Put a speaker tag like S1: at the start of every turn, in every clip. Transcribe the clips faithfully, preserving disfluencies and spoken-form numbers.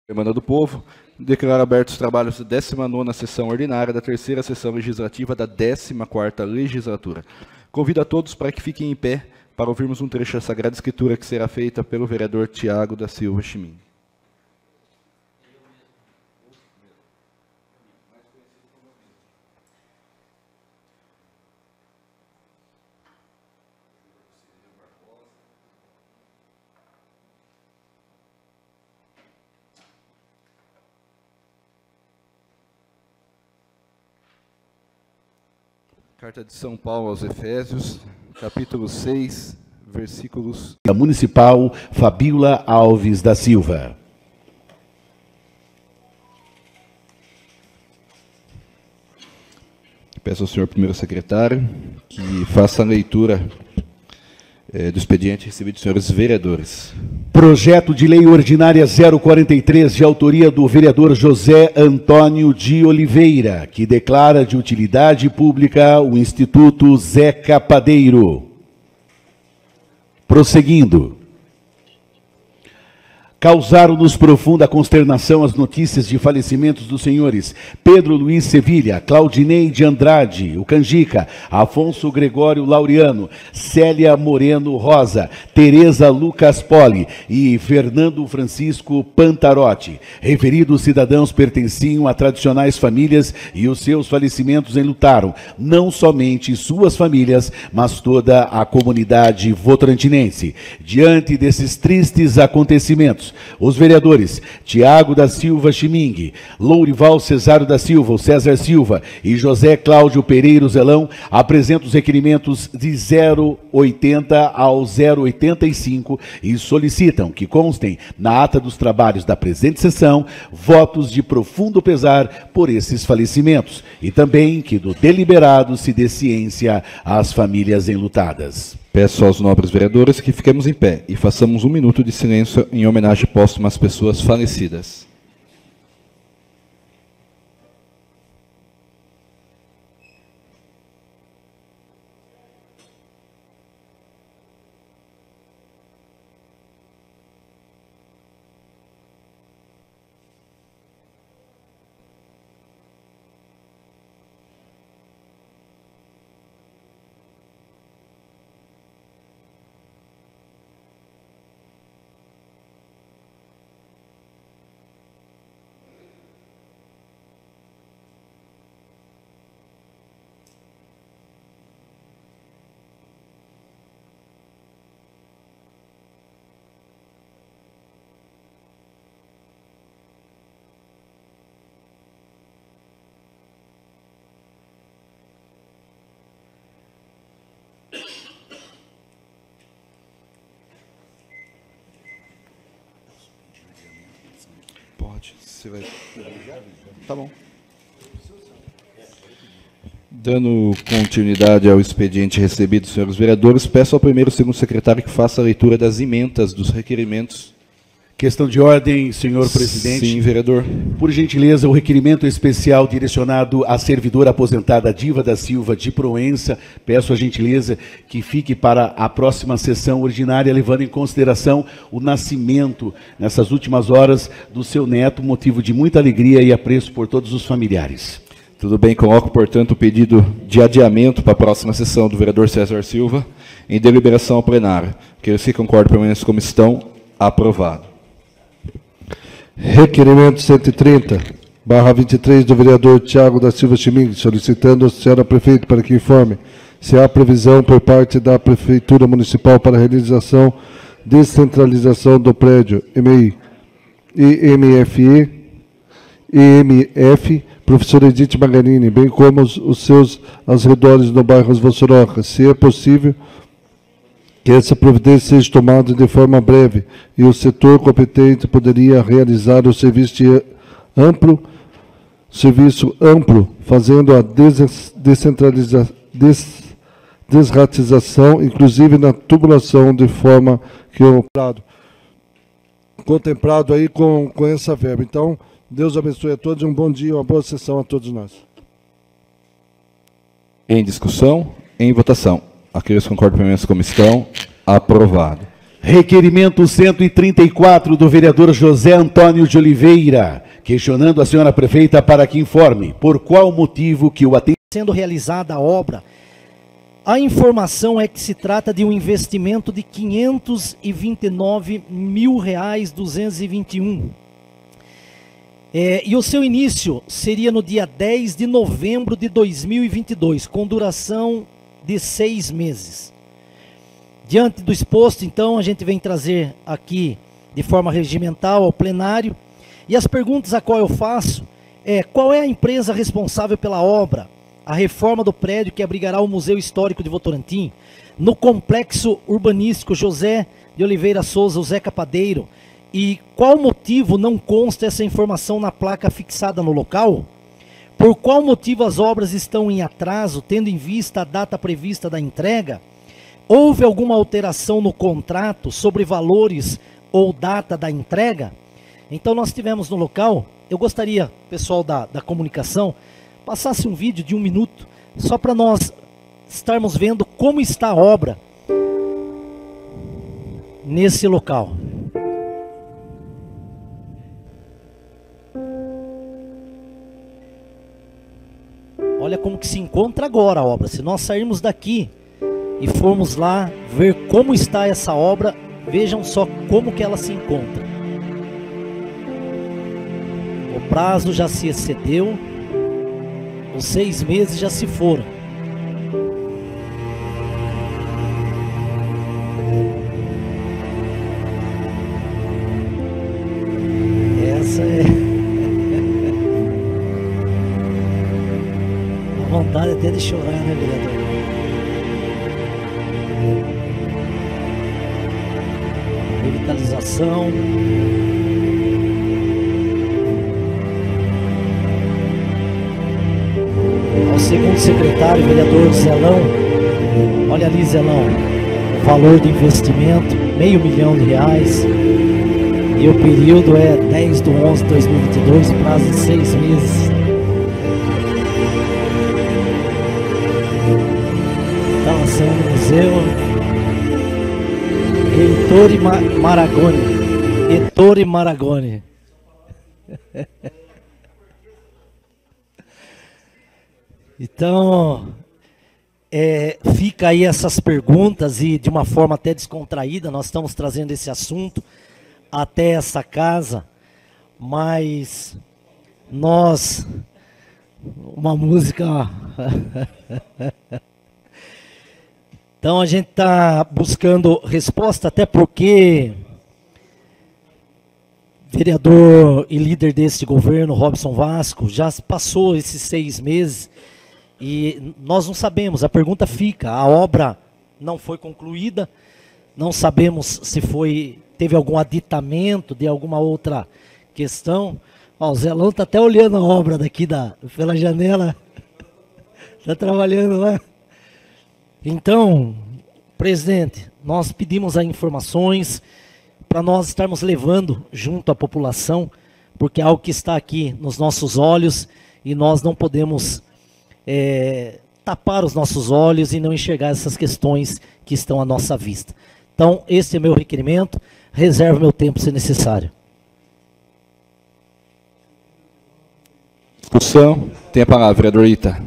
S1: Semana do Povo, declaro abertos os trabalhos da décima nona sessão ordinária da terceira sessão legislativa da décima quarta legislatura. Convido a todos para que fiquem em pé para ouvirmos um trecho da Sagrada Escritura que será feita pelo vereador Tiago da Silva Chimingue. Carta de São Paulo aos Efésios, capítulo seis, versículos...
S2: A Municipal Fabíola Alves da Silva.
S1: Peço ao senhor primeiro secretário que faça a leitura é, do expediente recebido dos senhores vereadores.
S2: Projeto de Lei Ordinária zero quarenta e três, de autoria do vereador José Antônio de Oliveira, que declara de utilidade pública o Instituto Zeca Padeiro. Prosseguindo. Causaram-nos profunda consternação as notícias de falecimentos dos senhores Pedro Luiz Sevilha, Claudinei de Andrade, o Canjica, Afonso Gregório Laureano, Célia Moreno Rosa, Tereza Lucas Poli e Fernando Francisco Pantarotti. Referidos cidadãos pertenciam a tradicionais famílias e os seus falecimentos enlutaram não somente suas famílias, mas toda a comunidade votorantinense. Diante desses tristes acontecimentos, os vereadores Tiago da Silva Chimingue, Lourival Cesário da Silva, o César Silva e José Cláudio Pereira Zelão apresentam os requerimentos de zero oitenta ao zero oitenta e cinco e solicitam que constem na ata dos trabalhos da presente sessão votos de profundo pesar por esses falecimentos e também que do deliberado se dê ciência às famílias enlutadas.
S1: Peço aos nobres vereadores que fiquemos em pé e façamos um minuto de silêncio em homenagem póstuma às pessoas falecidas. Pode, você vai... Tá bom. Dando continuidade ao expediente recebido dos senhores vereadores, peço ao primeiro e segundo secretário que faça a leitura das emendas dos requerimentos.
S2: Questão de ordem, senhor presidente.
S1: Sim, vereador.
S2: Por gentileza, o requerimento especial direcionado à servidora aposentada Diva da Silva de Proença. Peço a gentileza que fique para a próxima sessão ordinária, levando em consideração o nascimento, nessas últimas horas, do seu neto, motivo de muita alegria e apreço por todos os familiares.
S1: Tudo bem, coloco, portanto, o pedido de adiamento para a próxima sessão do vereador César Silva, em deliberação ao plenário. Aqueles que concordam permaneçam como estão, aprovado.
S3: Requerimento cento e trinta, barra vinte e três, do vereador Tiago da Silva Chimingue, solicitando ao senhor prefeito para que informe se há previsão por parte da Prefeitura Municipal para a realização descentralização do prédio E M F E, E M F, professor Edith Magarini, bem como os, os seus arredores no bairro Vossoroca, se é possível que essa providência seja tomada de forma breve e o setor competente poderia realizar o serviço de amplo, serviço amplo, fazendo a descentralização, des, desratização, inclusive na tubulação, de forma que o contemplado aí com, com essa verba. Então, Deus abençoe a todos, um bom dia, uma boa sessão a todos nós.
S1: Em discussão, em votação. Aqueles que concordam permanecem como estão, aprovado.
S2: Requerimento cento e trinta e quatro do vereador José Antônio de Oliveira, questionando a senhora prefeita para que informe por qual motivo que o atendimento...
S4: Sendo realizada a obra, a informação é que se trata de um investimento de quinhentos e vinte e nove mil reais duzentos e vinte e um. É, e o seu início seria no dia dez de novembro de dois mil e vinte e dois, com duração de seis meses. Diante do exposto, então, a gente vem trazer aqui, de forma regimental, ao plenário, e as perguntas a qual eu faço é: qual é a empresa responsável pela obra, a reforma do prédio que abrigará o Museu Histórico de Votorantim, no complexo urbanístico José de Oliveira Souza, o Zeca Padeiro, e qual motivo não consta essa informação na placa fixada no local? Por qual motivo as obras estão em atraso, tendo em vista a data prevista da entrega? Houve alguma alteração no contrato sobre valores ou data da entrega? Então nós tivemos no local, eu gostaria, pessoal da, da comunicação, passasse um vídeo de um minuto, só para nós estarmos vendo como está a obra nesse local. Olha como que se encontra agora a obra. Se nós sairmos daqui e formos lá ver como está essa obra, vejam só como que ela se encontra. O prazo já se excedeu, os seis meses já se foram. Essa é... a vontade até de chorar, né, vereador? Revitalização. Ao segundo secretário, vereador Zelão, olha ali, Zelão, o valor de investimento, meio milhão de reais, e o período é dez de onze de dois mil e vinte e dois, prazo de seis meses. Instalação do museu. Ettore Maragoni. Ettore Maragoni. Então, é, fica aí essas perguntas e de uma forma até descontraída, nós estamos trazendo esse assunto até essa casa, mas nós, uma música... Então a gente está buscando resposta, até porque vereador e líder deste governo, Robson Vasco, já passou esses seis meses e nós não sabemos, a pergunta fica, a obra não foi concluída, não sabemos se foi, teve algum aditamento de alguma outra questão. Ó, o Zelão está até olhando a obra daqui da, pela janela, está trabalhando lá. Então, presidente, nós pedimos as informações para nós estarmos levando junto à população, porque é algo que está aqui nos nossos olhos e nós não podemos é, tapar os nossos olhos e não enxergar essas questões que estão à nossa vista. Então, esse é meu requerimento, reservo meu tempo se necessário.
S1: Discussão, tem a palavra, vereador Ita.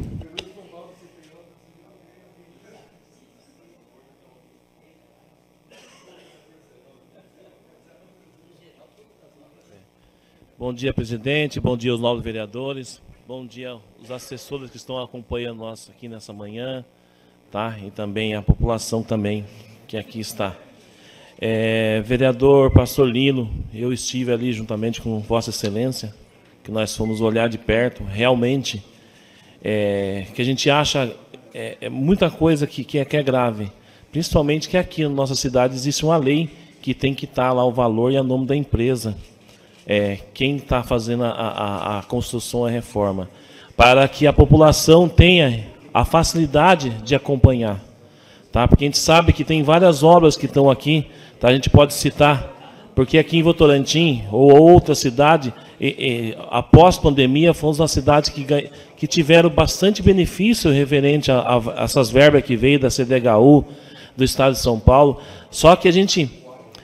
S5: Bom dia, presidente, bom dia aos novos vereadores, bom dia aos assessores que estão acompanhando nós aqui nessa manhã, tá? E também a população também que aqui está. É, vereador Pastor Lino, eu estive ali juntamente com Vossa Excelência, que nós fomos olhar de perto, realmente, é, que a gente acha é, é muita coisa que, que, é, que é grave, principalmente que aqui na nossa cidade existe uma lei que tem que estar lá o valor e a nome da empresa. É, quem está fazendo a, a, a construção, a reforma, para que a população tenha a facilidade de acompanhar, tá? Porque a gente sabe que tem várias obras que estão aqui, tá? A gente pode citar, porque aqui em Votorantim, ou outra cidade, e, e, após pandemia, fomos uma cidade que, que tiveram bastante benefício referente a, a, a essas verbas que veio da C D H U, do Estado de São Paulo, só que a gente...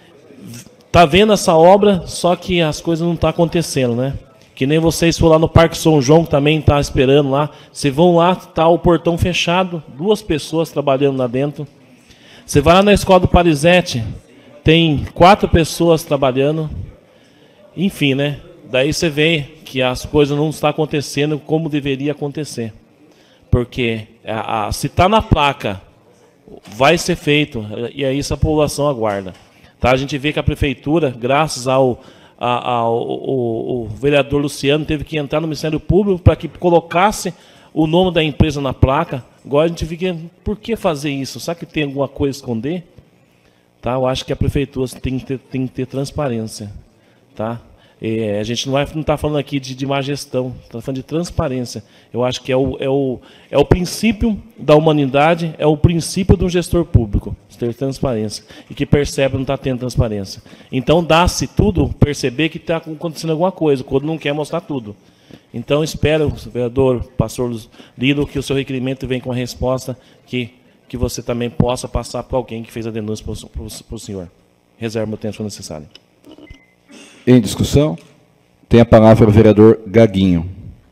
S5: tá vendo essa obra, só que as coisas não estão acontecendo, né? Que nem vocês foram lá no Parque São João, que também está esperando lá. Vocês vão lá, está o portão fechado, duas pessoas trabalhando lá dentro. Você vai lá na escola do Parizete, tem quatro pessoas trabalhando. Enfim, né? Daí você vê que as coisas não estão acontecendo como deveria acontecer. Porque a, a, se está na placa, vai ser feito, e é isso a população aguarda. Tá? A gente vê que a prefeitura, graças ao, a, ao o, o vereador Luciano, teve que entrar no Ministério Público para que colocasse o nome da empresa na placa. Agora a gente fica, por que fazer isso? Será que tem alguma coisa a esconder? Tá? Eu acho que a prefeitura tem que ter, tem que ter transparência. Tá? É, a gente não está falando aqui de, de má gestão, está falando de transparência. Eu acho que é o, é, o, é o princípio da humanidade, é o princípio do gestor público, ter transparência. E que percebe que não está tendo transparência. Então, dá-se tudo perceber que está acontecendo alguma coisa, quando não quer mostrar tudo. Então, espero, vereador, pastor Lilo, que o seu requerimento venha com a resposta que, que você também possa passar para alguém que fez a denúncia para o senhor. Reservo o tempo necessário.
S1: Em discussão, tem a palavra o vereador Gaguinho.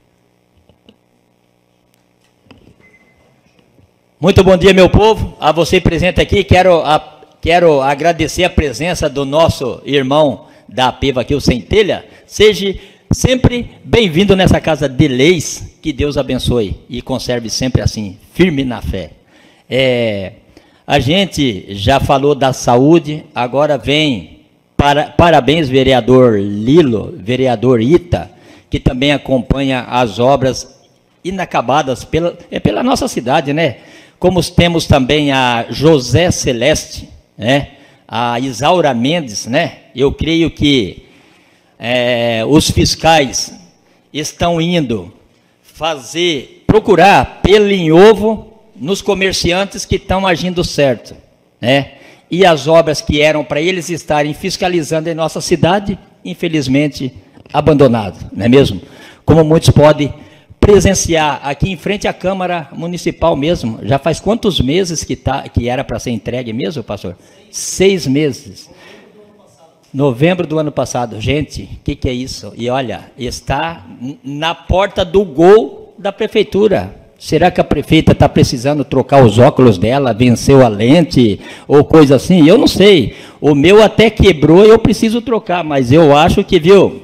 S6: Muito bom dia, meu povo. A você presente aqui, quero, a, quero agradecer a presença do nosso irmão da Peva aqui, o Centelha. Seja sempre bem-vindo nessa casa de leis, que Deus abençoe e conserve sempre assim, firme na fé. É, a gente já falou da saúde, agora vem... Para, parabéns, vereador Lilo, vereador Ita, que também acompanha as obras inacabadas pela, é pela nossa cidade, né? Como temos também a José Celeste, né? A Isaura Mendes, né? Eu creio que é, os fiscais estão indo fazer, procurar pelo em ovo nos comerciantes que estão agindo certo, né? E as obras que eram para eles estarem fiscalizando em nossa cidade, infelizmente, abandonado, não é mesmo? Como muitos podem presenciar aqui em frente à Câmara Municipal mesmo, já faz quantos meses que, tá, que era para ser entregue mesmo, pastor? Seis meses. Novembro do ano passado. Gente, o que, que é isso? E olha, está na porta do gol da prefeitura. Será que a prefeita está precisando trocar os óculos dela, venceu a lente ou coisa assim? Eu não sei. O meu até quebrou e eu preciso trocar, mas eu acho que, viu,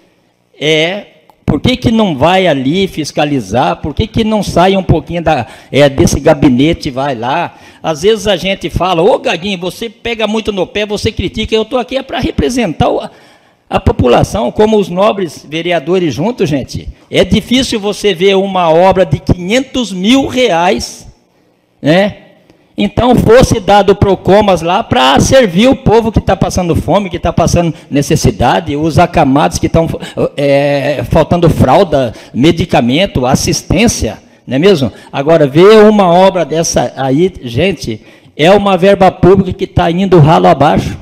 S6: é, por que, que não vai ali fiscalizar? Por que, que não sai um pouquinho da, é, desse gabinete e vai lá? Às vezes a gente fala, ô Gaguinho, você pega muito no pé, você critica, eu estou aqui é para representar o... a população, como os nobres vereadores juntos, gente. É difícil você ver uma obra de quinhentos mil reais, né? Então, fosse dado Procomas lá para servir o povo que está passando fome, que está passando necessidade, os acamados que estão é, faltando fralda, medicamento, assistência, não é mesmo? Agora, ver uma obra dessa aí, gente, é uma verba pública que está indo ralo abaixo.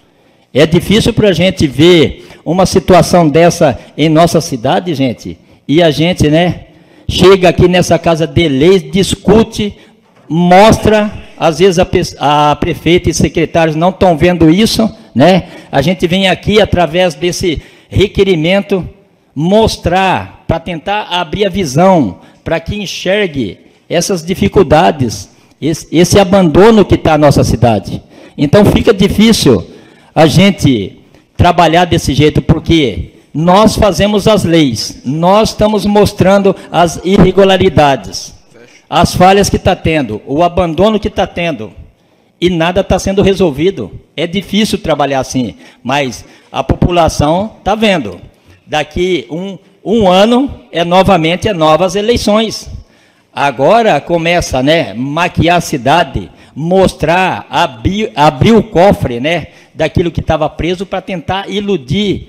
S6: É difícil para a gente ver uma situação dessa em nossa cidade, gente, e a gente, né, chega aqui nessa casa de leis, discute, mostra, às vezes a, a prefeita e secretários não estão vendo isso, né, a gente vem aqui através desse requerimento mostrar, para tentar abrir a visão, para que enxergue essas dificuldades, esse, esse abandono que está na nossa cidade. Então fica difícil a gente trabalhar desse jeito, porque nós fazemos as leis, nós estamos mostrando as irregularidades, as falhas que está tendo, o abandono que está tendo, e nada está sendo resolvido. É difícil trabalhar assim, mas a população está vendo. Daqui um, um ano, é novamente, é novas eleições. Agora começa, né, maquiar a cidade, mostrar, abrir, abrir o cofre, né, daquilo que estava preso para tentar iludir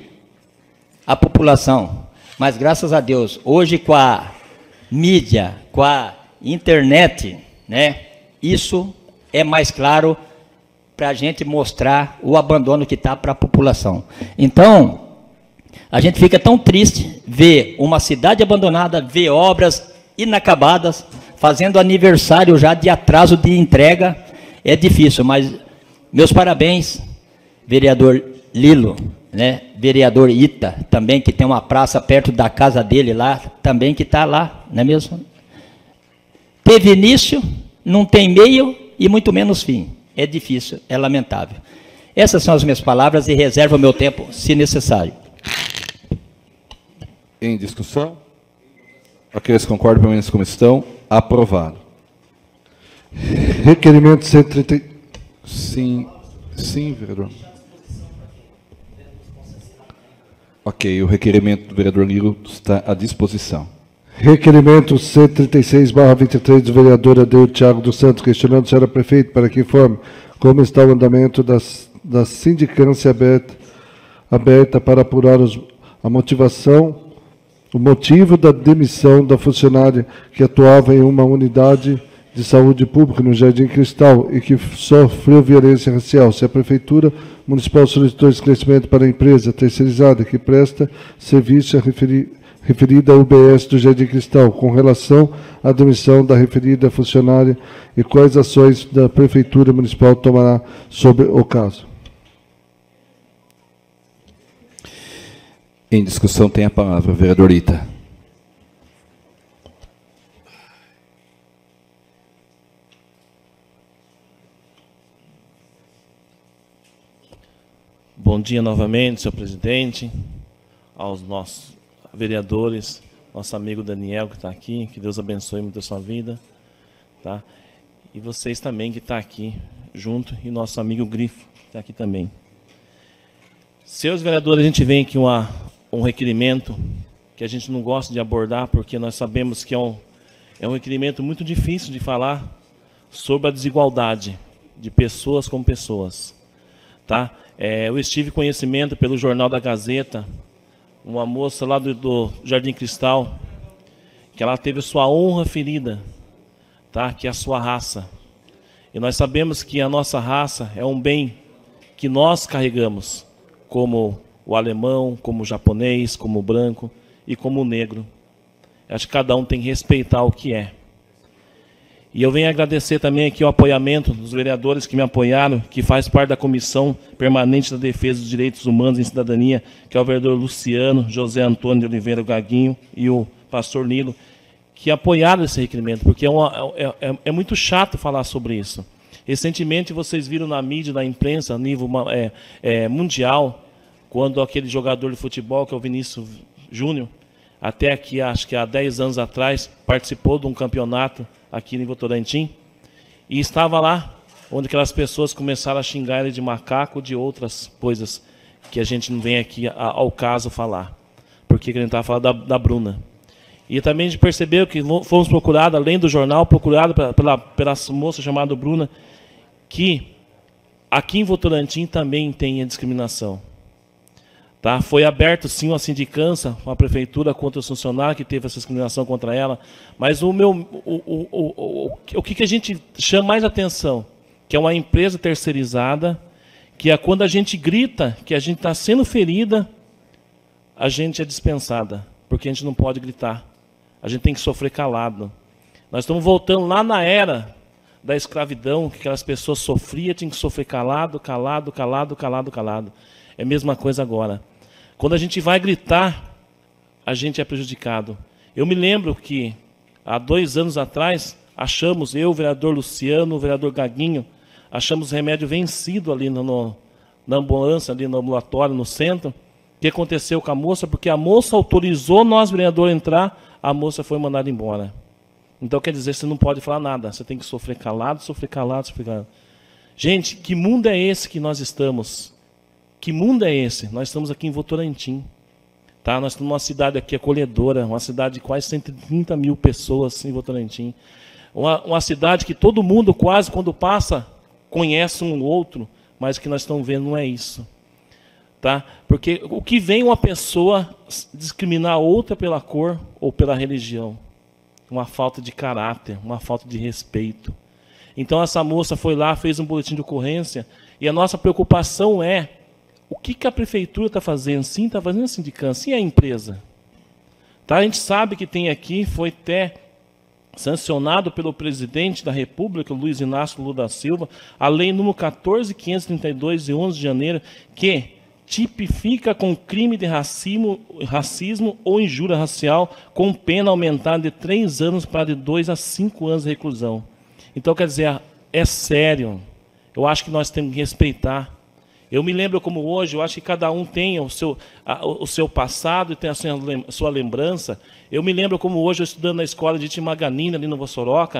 S6: a população. Mas, graças a Deus, hoje com a mídia, com a internet, né, isso é mais claro para a gente mostrar o abandono que está para a população. Então, a gente fica tão triste ver uma cidade abandonada, ver obras inacabadas, fazendo aniversário já de atraso de entrega. É difícil, mas meus parabéns. vereador Lilo, né? Vereador Ita, também, que tem uma praça perto da casa dele lá, também que está lá, não é mesmo? Teve início, não tem meio e muito menos fim. É difícil, é lamentável. Essas são as minhas palavras e reservo o meu tempo, se necessário.
S1: Em discussão? Aqueles que concordam, permaneçam como estão. Aprovado.
S3: Requerimento cento e trinta.
S1: Sim, sim, vereador. Ok, o requerimento do vereador Lilo está à disposição.
S3: Requerimento cento e trinta e seis barra vinte e três do vereador Adeildo Thiago dos Santos, questionando a senhora prefeito para que informe como está o andamento das, da sindicância aberta, aberta para apurar os, a motivação, o motivo da demissão da funcionária que atuava em uma unidade de saúde pública no Jardim Cristal e que sofreu violência racial. Se a Prefeitura Municipal solicitou esclarecimento para a empresa terceirizada que presta serviço a referir, referida à U B S do Jardim Cristal, com relação à demissão da referida funcionária e quais ações da Prefeitura Municipal tomará sobre o caso.
S1: Em discussão tem a palavra, vereador Ita.
S5: Bom dia novamente, senhor presidente, aos nossos vereadores, nosso amigo Daniel que está aqui, que Deus abençoe muito a sua vida, tá? E vocês também que estão aqui junto, e nosso amigo Grifo, que está aqui também. Senhores vereadores, a gente vem aqui uma, um requerimento que a gente não gosta de abordar, porque nós sabemos que é um, é um requerimento muito difícil de falar sobre a desigualdade de pessoas com pessoas, tá? É, eu estive conhecimento pelo Jornal da Gazeta, uma moça lá do, do Jardim Cristal, que ela teve sua honra ferida, tá? Que é a sua raça. E nós sabemos que a nossa raça é um bem que nós carregamos, como o alemão, como o japonês, como o branco e como o negro. Acho que cada um tem que respeitar o que é. E eu venho agradecer também aqui o apoiamento dos vereadores que me apoiaram, que faz parte da Comissão Permanente da Defesa dos Direitos Humanos e Cidadania, que é o vereador Luciano, José Antônio de Oliveira Gaguinho e o pastor Nilo, que apoiaram esse requerimento, porque é, uma, é, é, é muito chato falar sobre isso. Recentemente vocês viram na mídia, na imprensa, a nível é, é, mundial, quando aquele jogador de futebol, que é o Vinícius Júnior, até aqui, acho que há dez anos atrás, participou de um campeonato aqui em Votorantim, e estava lá, onde aquelas pessoas começaram a xingar ele de macaco, de outras coisas, que a gente não vem aqui a, ao caso falar, porque a gente estava falando da, da Bruna. E também a gente percebeu que fomos procurados, além do jornal, procurados pela, pela, pela moça chamada Bruna, que aqui em Votorantim também tem a discriminação. Tá? Foi aberto, sim, uma sindicância, uma prefeitura contra os funcionários que teve essa discriminação contra ela, mas o, meu, o, o, o, o, o que a gente chama mais atenção, que é uma empresa terceirizada, que é quando a gente grita que a gente está sendo ferida, a gente é dispensada, porque a gente não pode gritar, a gente tem que sofrer calado. Nós estamos voltando lá na era da escravidão, que aquelas pessoas sofriam, tinham que sofrer calado, calado, calado, calado, calado. É a mesma coisa agora. Quando a gente vai gritar, a gente é prejudicado. Eu me lembro que, há dois anos atrás, achamos, eu, o vereador Luciano, o vereador Gaguinho, achamos remédio vencido ali no, no, na ambulância, ali no ambulatório, no centro. O que aconteceu com a moça? Porque a moça autorizou nós, vereador, a entrar, a moça foi mandada embora. Então, quer dizer, você não pode falar nada. Você tem que sofrer calado, sofrer calado, sofrer calado. Gente, que mundo é esse que nós estamos? Que mundo é esse? Nós estamos aqui em Votorantim. Tá? Nós estamos numa cidade aqui acolhedora, uma cidade de quase cento e trinta mil pessoas em Votorantim. Uma, uma cidade que todo mundo quase, quando passa, conhece um outro, mas o que nós estamos vendo não é isso. Tá? Porque o que vem uma pessoa discriminar outra pela cor ou pela religião? Uma falta de caráter, uma falta de respeito. Então essa moça foi lá, fez um boletim de ocorrência, e a nossa preocupação é o que, que a prefeitura está fazendo? Sim, está fazendo a sindicância. E a empresa? Tá? A gente sabe que tem aqui, foi até sancionado pelo presidente da República, Luiz Inácio Lula da Silva, a lei número quatorze mil quinhentos e trinta e dois, de onze de janeiro, que tipifica com crime de racismo, racismo ou injúria racial, com pena aumentada de três anos para de dois a cinco anos de reclusão. Então, quer dizer, é sério. Eu acho que nós temos que respeitar. Eu me lembro como hoje, eu acho que cada um tem o seu, a, o seu passado e tem a sua, a sua lembrança. Eu me lembro como hoje, eu estudando na escola de Timaganina, ali no Vossoroca,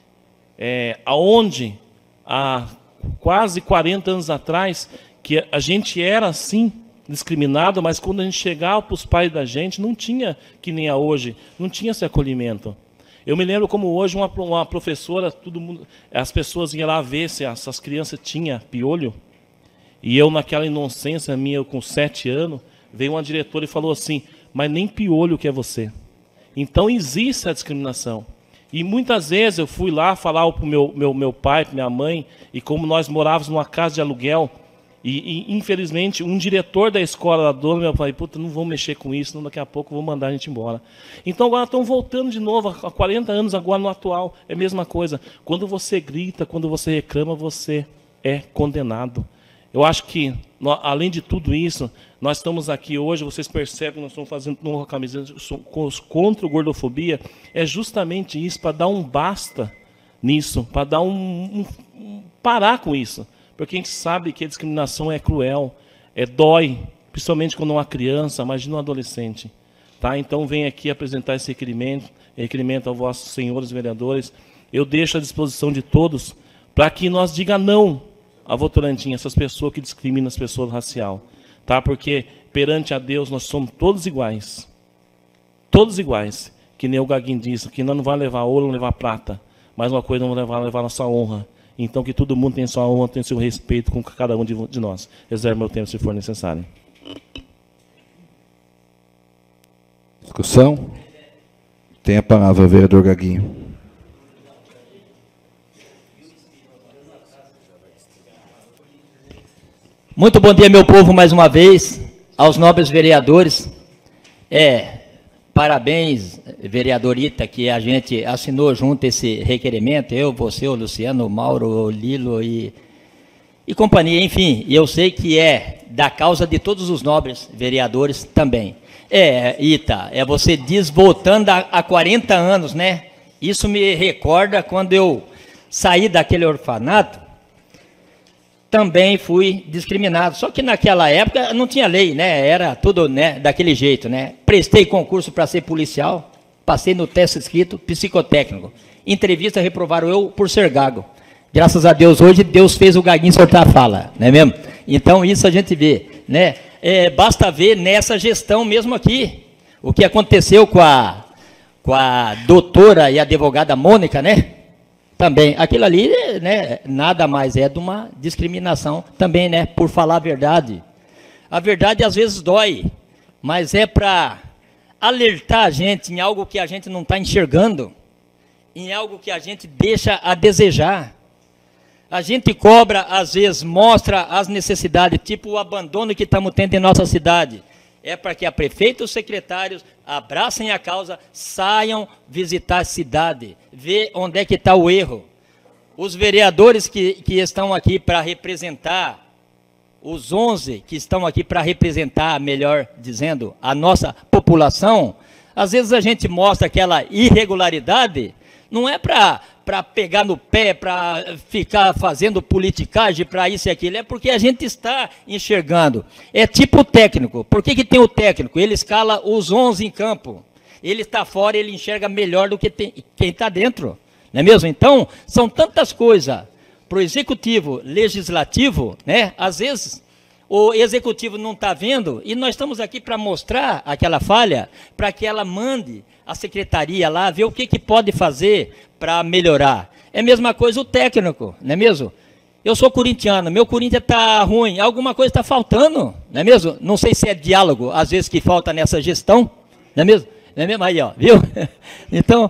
S5: é, onde, há quase quarenta anos atrás, que a gente era, assim, discriminado, mas quando a gente chegava para os pais da gente, não tinha, que nem a hoje, não tinha esse acolhimento. Eu me lembro como hoje uma, uma professora, todo mundo, as pessoas iam lá ver se essas crianças tinham piolho. E eu, naquela inocência minha, com sete anos, veio uma diretora e falou assim, mas nem piolho que é você. Então existe a discriminação. E muitas vezes eu fui lá falar para o meu, meu, meu pai, para minha mãe, e como nós morávamos numa casa de aluguel, e, e infelizmente um diretor da escola, da dona, meu pai, puta, não vou mexer com isso, não, daqui a pouco vou mandar a gente embora. Então agora estão voltando de novo, há quarenta anos, agora no atual, é a mesma coisa. Quando você grita, quando você reclama, você é condenado. Eu acho que, além de tudo isso, nós estamos aqui hoje, vocês percebem que nós estamos fazendo uma camiseta contra a gordofobia, é justamente isso, para dar um basta nisso, para dar um, um, um parar com isso. Porque a gente sabe que a discriminação é cruel, é dói, principalmente quando é uma criança, imagina um adolescente. Tá? Então, venho aqui apresentar esse requerimento, requerimento aos vossos senhores vereadores. Eu deixo à disposição de todos para que nós diga não a Votorantim, essas pessoas que discriminam as pessoas racial, tá? Porque perante a Deus nós somos todos iguais, todos iguais, que nem o Gaguinho disse, que nós não vai levar ouro, não levar prata, mas uma coisa não vai levar, levar nossa honra. Então que todo mundo tenha sua honra, tenha seu respeito com cada um de, de nós. Reserve meu tempo se for necessário.
S1: Discussão? Tem a palavra, vereador Gaguinho.
S6: Muito bom dia, meu povo, mais uma vez, aos nobres vereadores. É, parabéns, vereadorita, que a gente assinou junto esse requerimento, eu, você, o Luciano, o Mauro, o Lilo e, e companhia, enfim, e eu sei que é da causa de todos os nobres vereadores também. É, Ita, é você diz voltando a, a quarenta anos, né? Isso me recorda quando eu saí daquele orfanato, também fui discriminado, só que naquela época não tinha lei, né? Era tudo, né, daquele jeito, né? Prestei concurso para ser policial, passei no teste escrito, psicotécnico. Entrevista reprovaram eu por ser gago. Graças a Deus, hoje Deus fez o Gaguinho soltar a fala, não é mesmo? Então isso a gente vê, né? É, basta ver nessa gestão mesmo aqui, o que aconteceu com a, com a doutora e advogada Mônica, né? Também, aquilo ali, né, nada mais é de uma discriminação também, né, por falar a verdade. A verdade às vezes dói, mas é para alertar a gente em algo que a gente não está enxergando, em algo que a gente deixa a desejar. A gente cobra, às vezes, mostra as necessidades, tipo o abandono que estamos tendo em nossa cidade. É para que a prefeita e os secretários abracem a causa, saiam visitar a cidade, ver onde é que está o erro. Os vereadores que, que estão aqui para representar, os onze que estão aqui para representar, melhor dizendo, a nossa população, às vezes a gente mostra aquela irregularidade, não é para para pegar no pé, para ficar fazendo politicagem, para isso e aquilo, é porque a gente está enxergando. É tipo técnico. Por que que tem o técnico? Ele escala os onze em campo. Ele está fora, ele enxerga melhor do que tem, quem está dentro. Não é mesmo? Então, são tantas coisas. Para o executivo, legislativo, né? Às vezes o executivo não está vendo, e nós estamos aqui para mostrar aquela falha, para que ela mande a secretaria lá, ver o que, que pode fazer para melhorar. É a mesma coisa o técnico, não é mesmo? Eu sou corintiano, meu Corinthians está ruim, alguma coisa está faltando, não é mesmo? Não sei se é diálogo, às vezes, que falta nessa gestão, não é mesmo? Não é mesmo? Aí, ó, viu? Então,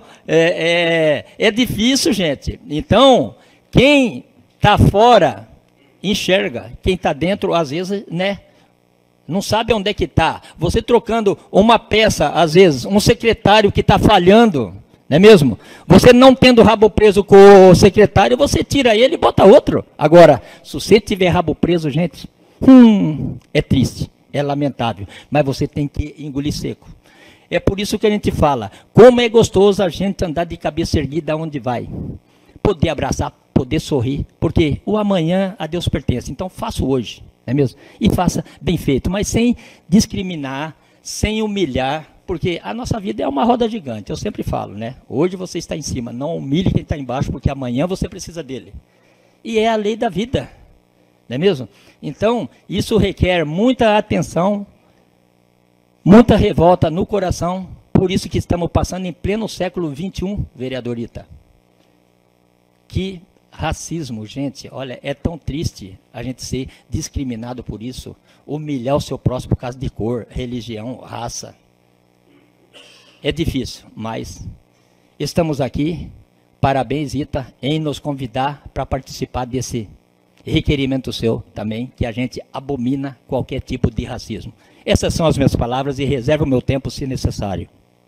S6: é, é, é difícil, gente. Então, quem está fora enxerga, quem está dentro, às vezes, né, não sabe onde é que está. Você trocando uma peça, às vezes, um secretário que está falhando, Não é mesmo? Você não tendo rabo preso com o secretário, você tira ele e bota outro. Agora, se você tiver rabo preso, gente, hum, é triste, é lamentável. Mas você tem que engolir seco. É por isso que a gente fala, como é gostoso a gente andar de cabeça erguida onde vai. Poder abraçar, poder sorrir, porque o amanhã a Deus pertence. Então faça hoje, não é mesmo? E faça bem feito, mas sem discriminar, sem humilhar, porque a nossa vida é uma roda gigante, eu sempre falo, né? Hoje você está em cima, não humilhe quem está embaixo, porque amanhã você precisa dele. E é a lei da vida, não é mesmo? Então, isso requer muita atenção, muita revolta no coração, por isso que estamos passando em pleno século vinte e um, vereador Ita. Que racismo, gente, olha, é tão triste a gente ser discriminado por isso, humilhar o seu próximo por causa de cor, religião, raça. É difícil, mas estamos aqui, parabéns Ita, em nos convidar para participar desse requerimento seu também, que a gente abomina qualquer tipo de racismo. Essas são as minhas palavras e reservo o meu tempo se necessário.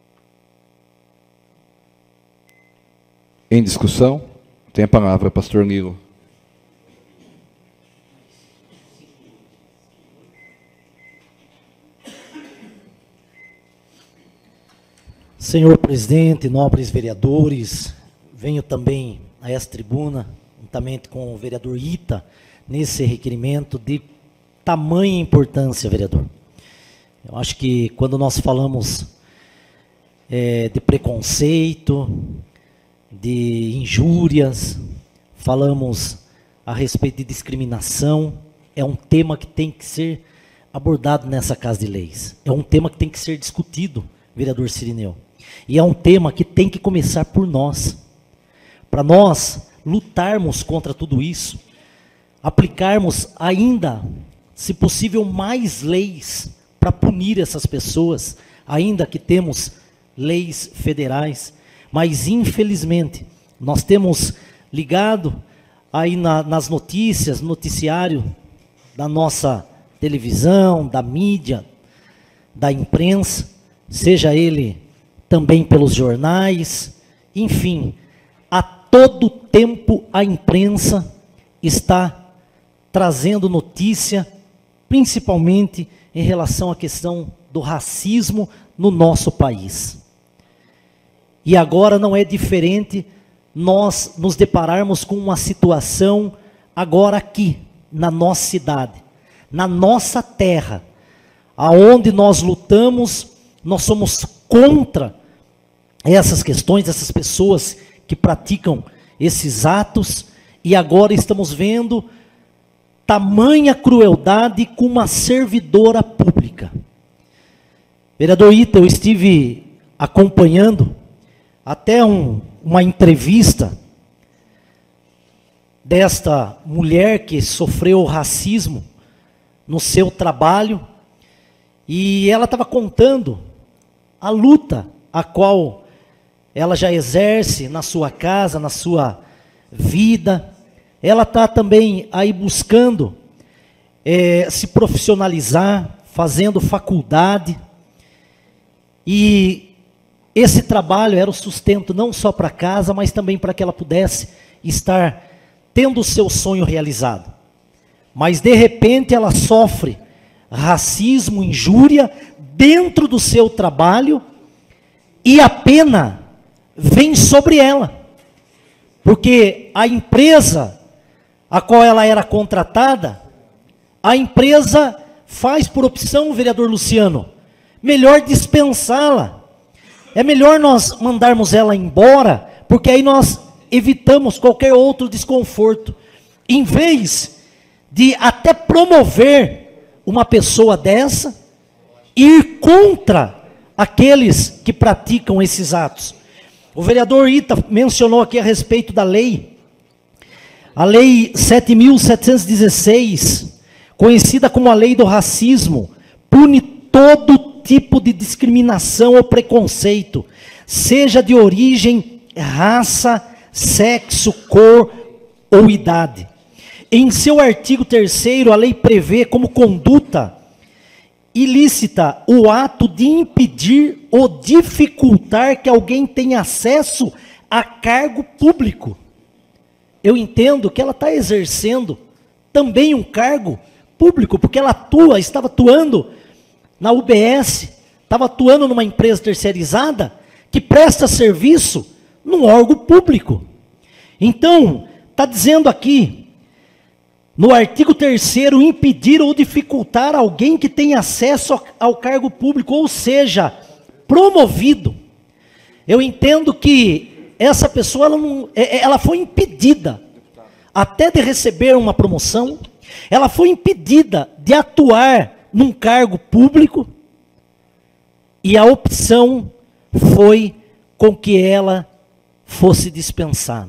S1: Em discussão, tem a palavra, pastor Nilo.
S4: Senhor presidente, nobres vereadores, venho também a esta tribuna, juntamente com o vereador Ita, nesse requerimento de tamanha importância, vereador. Eu acho que quando nós falamos é, de preconceito, de injúrias, falamos a respeito de discriminação, é um tema que tem que ser abordado nessa Casa de Leis. É um tema que tem que ser discutido, vereador Cirineu. E é um tema que tem que começar por nós. Para nós lutarmos contra tudo isso, aplicarmos ainda, se possível, mais leis para punir essas pessoas, ainda que temos leis federais. Mas, infelizmente, nós temos ligado aí na, nas notícias, noticiário da nossa televisão, da mídia, da imprensa, seja ele também pelos jornais, enfim, a todo tempo a imprensa está trazendo notícia, principalmente em relação à questão do racismo no nosso país. E agora não é diferente nós nos depararmos com uma situação agora aqui, na nossa cidade, na nossa terra, aonde nós lutamos, nós somos contra essas questões, essas pessoas que praticam esses atos, e agora estamos vendo tamanha crueldade com uma servidora pública. Vereador Ita, eu estive acompanhando até um, uma entrevista desta mulher que sofreu racismo no seu trabalho, e ela estava contando a luta a qual ela já exerce na sua casa, na sua vida. Ela está também aí buscando é, se profissionalizar, fazendo faculdade, e esse trabalho era o sustento não só para casa, mas também para que ela pudesse estar tendo o seu sonho realizado. Mas de repente ela sofre racismo, injúria dentro do seu trabalho, e a pena vem sobre ela, porque a empresa a qual ela era contratada, a empresa faz por opção, vereador Luciano, melhor dispensá-la. É melhor nós mandarmos ela embora, porque aí nós evitamos qualquer outro desconforto, em vez de até promover uma pessoa dessa, ir contra aqueles que praticam esses atos. O vereador Ita mencionou aqui a respeito da lei, a lei sete mil setecentos e dezesseis, conhecida como a lei do racismo, pune todo tipo de discriminação ou preconceito, seja de origem, raça, sexo, cor ou idade. Em seu artigo terceiro, a lei prevê como conduta ilícita o ato de impedir ou dificultar que alguém tenha acesso a cargo público. Eu entendo que ela está exercendo também um cargo público, porque ela atua, estava atuando na U B S, estava atuando numa empresa terceirizada que presta serviço num órgão público. Então, está dizendo aqui, no artigo terceiro, impedir ou dificultar alguém que tenha acesso ao cargo público, ou seja, promovido. Eu entendo que essa pessoa, ela, não, ela foi impedida até de receber uma promoção, ela foi impedida de atuar num cargo público, e a opção foi com que ela fosse dispensada.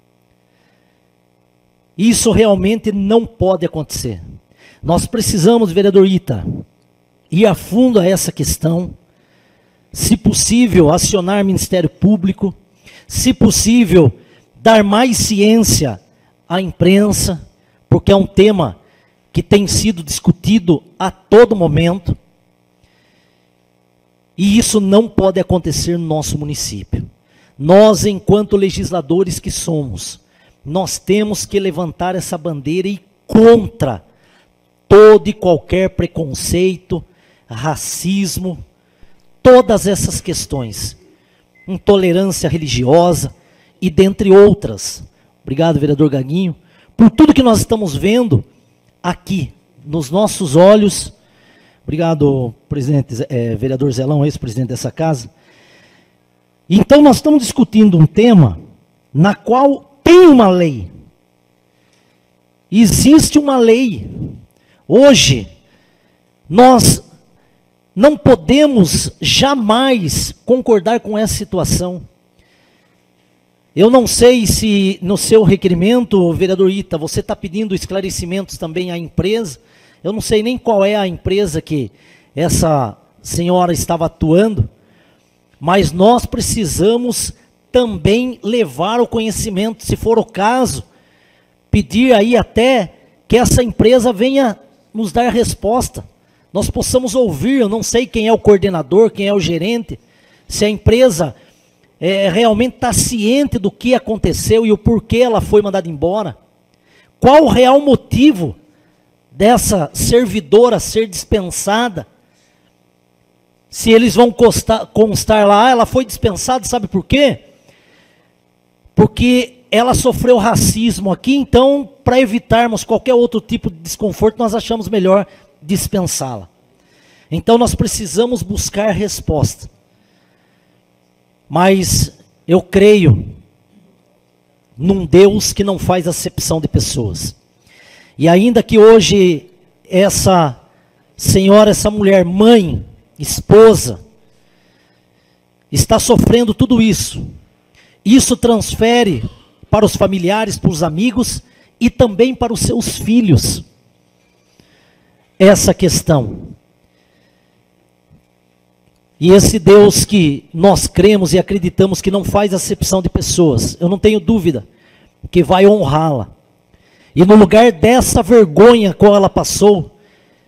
S4: Isso realmente não pode acontecer. Nós precisamos, vereador Ita, ir a fundo a essa questão, se possível, acionar o Ministério Público, se possível, dar mais ciência à imprensa, porque é um tema que tem sido discutido a todo momento, e isso não pode acontecer no nosso município. Nós, enquanto legisladores que somos, nós temos que levantar essa bandeira e contra todo e qualquer preconceito, racismo, todas essas questões, intolerância religiosa e dentre outras. Obrigado, vereador Gaguinho, por tudo que nós estamos vendo aqui, nos nossos olhos. Obrigado, presidente, é, vereador Zelão, ex-presidente dessa casa. Então, nós estamos discutindo um tema na qual tem uma lei. Existe uma lei. Hoje, nós não podemos jamais concordar com essa situação. Eu não sei se no seu requerimento, vereador Ita, você está pedindo esclarecimentos também à empresa. Eu não sei nem qual é a empresa que essa senhora estava atuando, mas nós precisamos também levar o conhecimento, se for o caso, pedir aí até que essa empresa venha nos dar resposta. Nós possamos ouvir, eu não sei quem é o coordenador, quem é o gerente, se a empresa é, realmente está ciente do que aconteceu e o porquê ela foi mandada embora. Qual o real motivo dessa servidora ser dispensada? Se eles vão constar, constar lá, ela foi dispensada, sabe por quê? Porque ela sofreu racismo aqui, então, para evitarmos qualquer outro tipo de desconforto, nós achamos melhor dispensá-la. Então, nós precisamos buscar resposta. Mas eu creio num Deus que não faz acepção de pessoas. E ainda que hoje essa senhora, essa mulher, mãe, esposa, está sofrendo tudo isso, isso transfere para os familiares, para os amigos e também para os seus filhos essa questão. E esse Deus que nós cremos e acreditamos que não faz acepção de pessoas, eu não tenho dúvida que vai honrá-la. E no lugar dessa vergonha qual ela passou,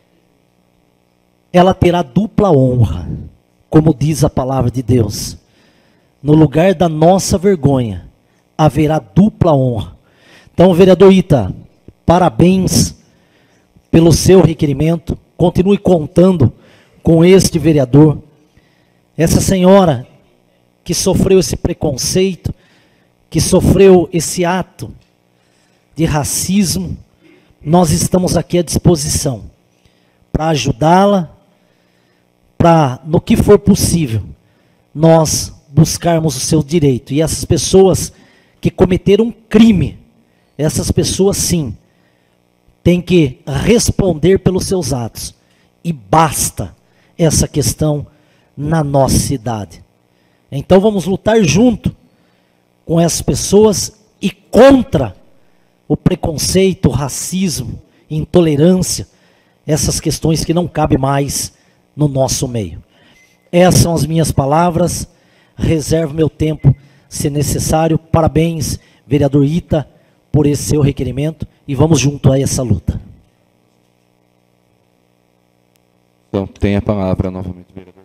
S4: ela terá dupla honra, como diz a palavra de Deus. No lugar da nossa vergonha, haverá dupla honra. Então, vereador Ita, parabéns pelo seu requerimento. Continue contando com este vereador. Essa senhora que sofreu esse preconceito, que sofreu esse ato de racismo, nós estamos aqui à disposição para ajudá-la, para, no que for possível, nós buscarmos o seu direito. E essas pessoas que cometeram um crime, essas pessoas sim, têm que responder pelos seus atos. E basta essa questão na nossa cidade. Então vamos lutar junto com essas pessoas e contra o preconceito, o racismo, intolerância, essas questões que não cabem mais no nosso meio. Essas são as minhas palavras, reservo meu tempo se necessário. Parabéns, vereador Ita, por esse seu requerimento e vamos junto a essa luta.
S1: Então, tem a palavra novamente, vereador.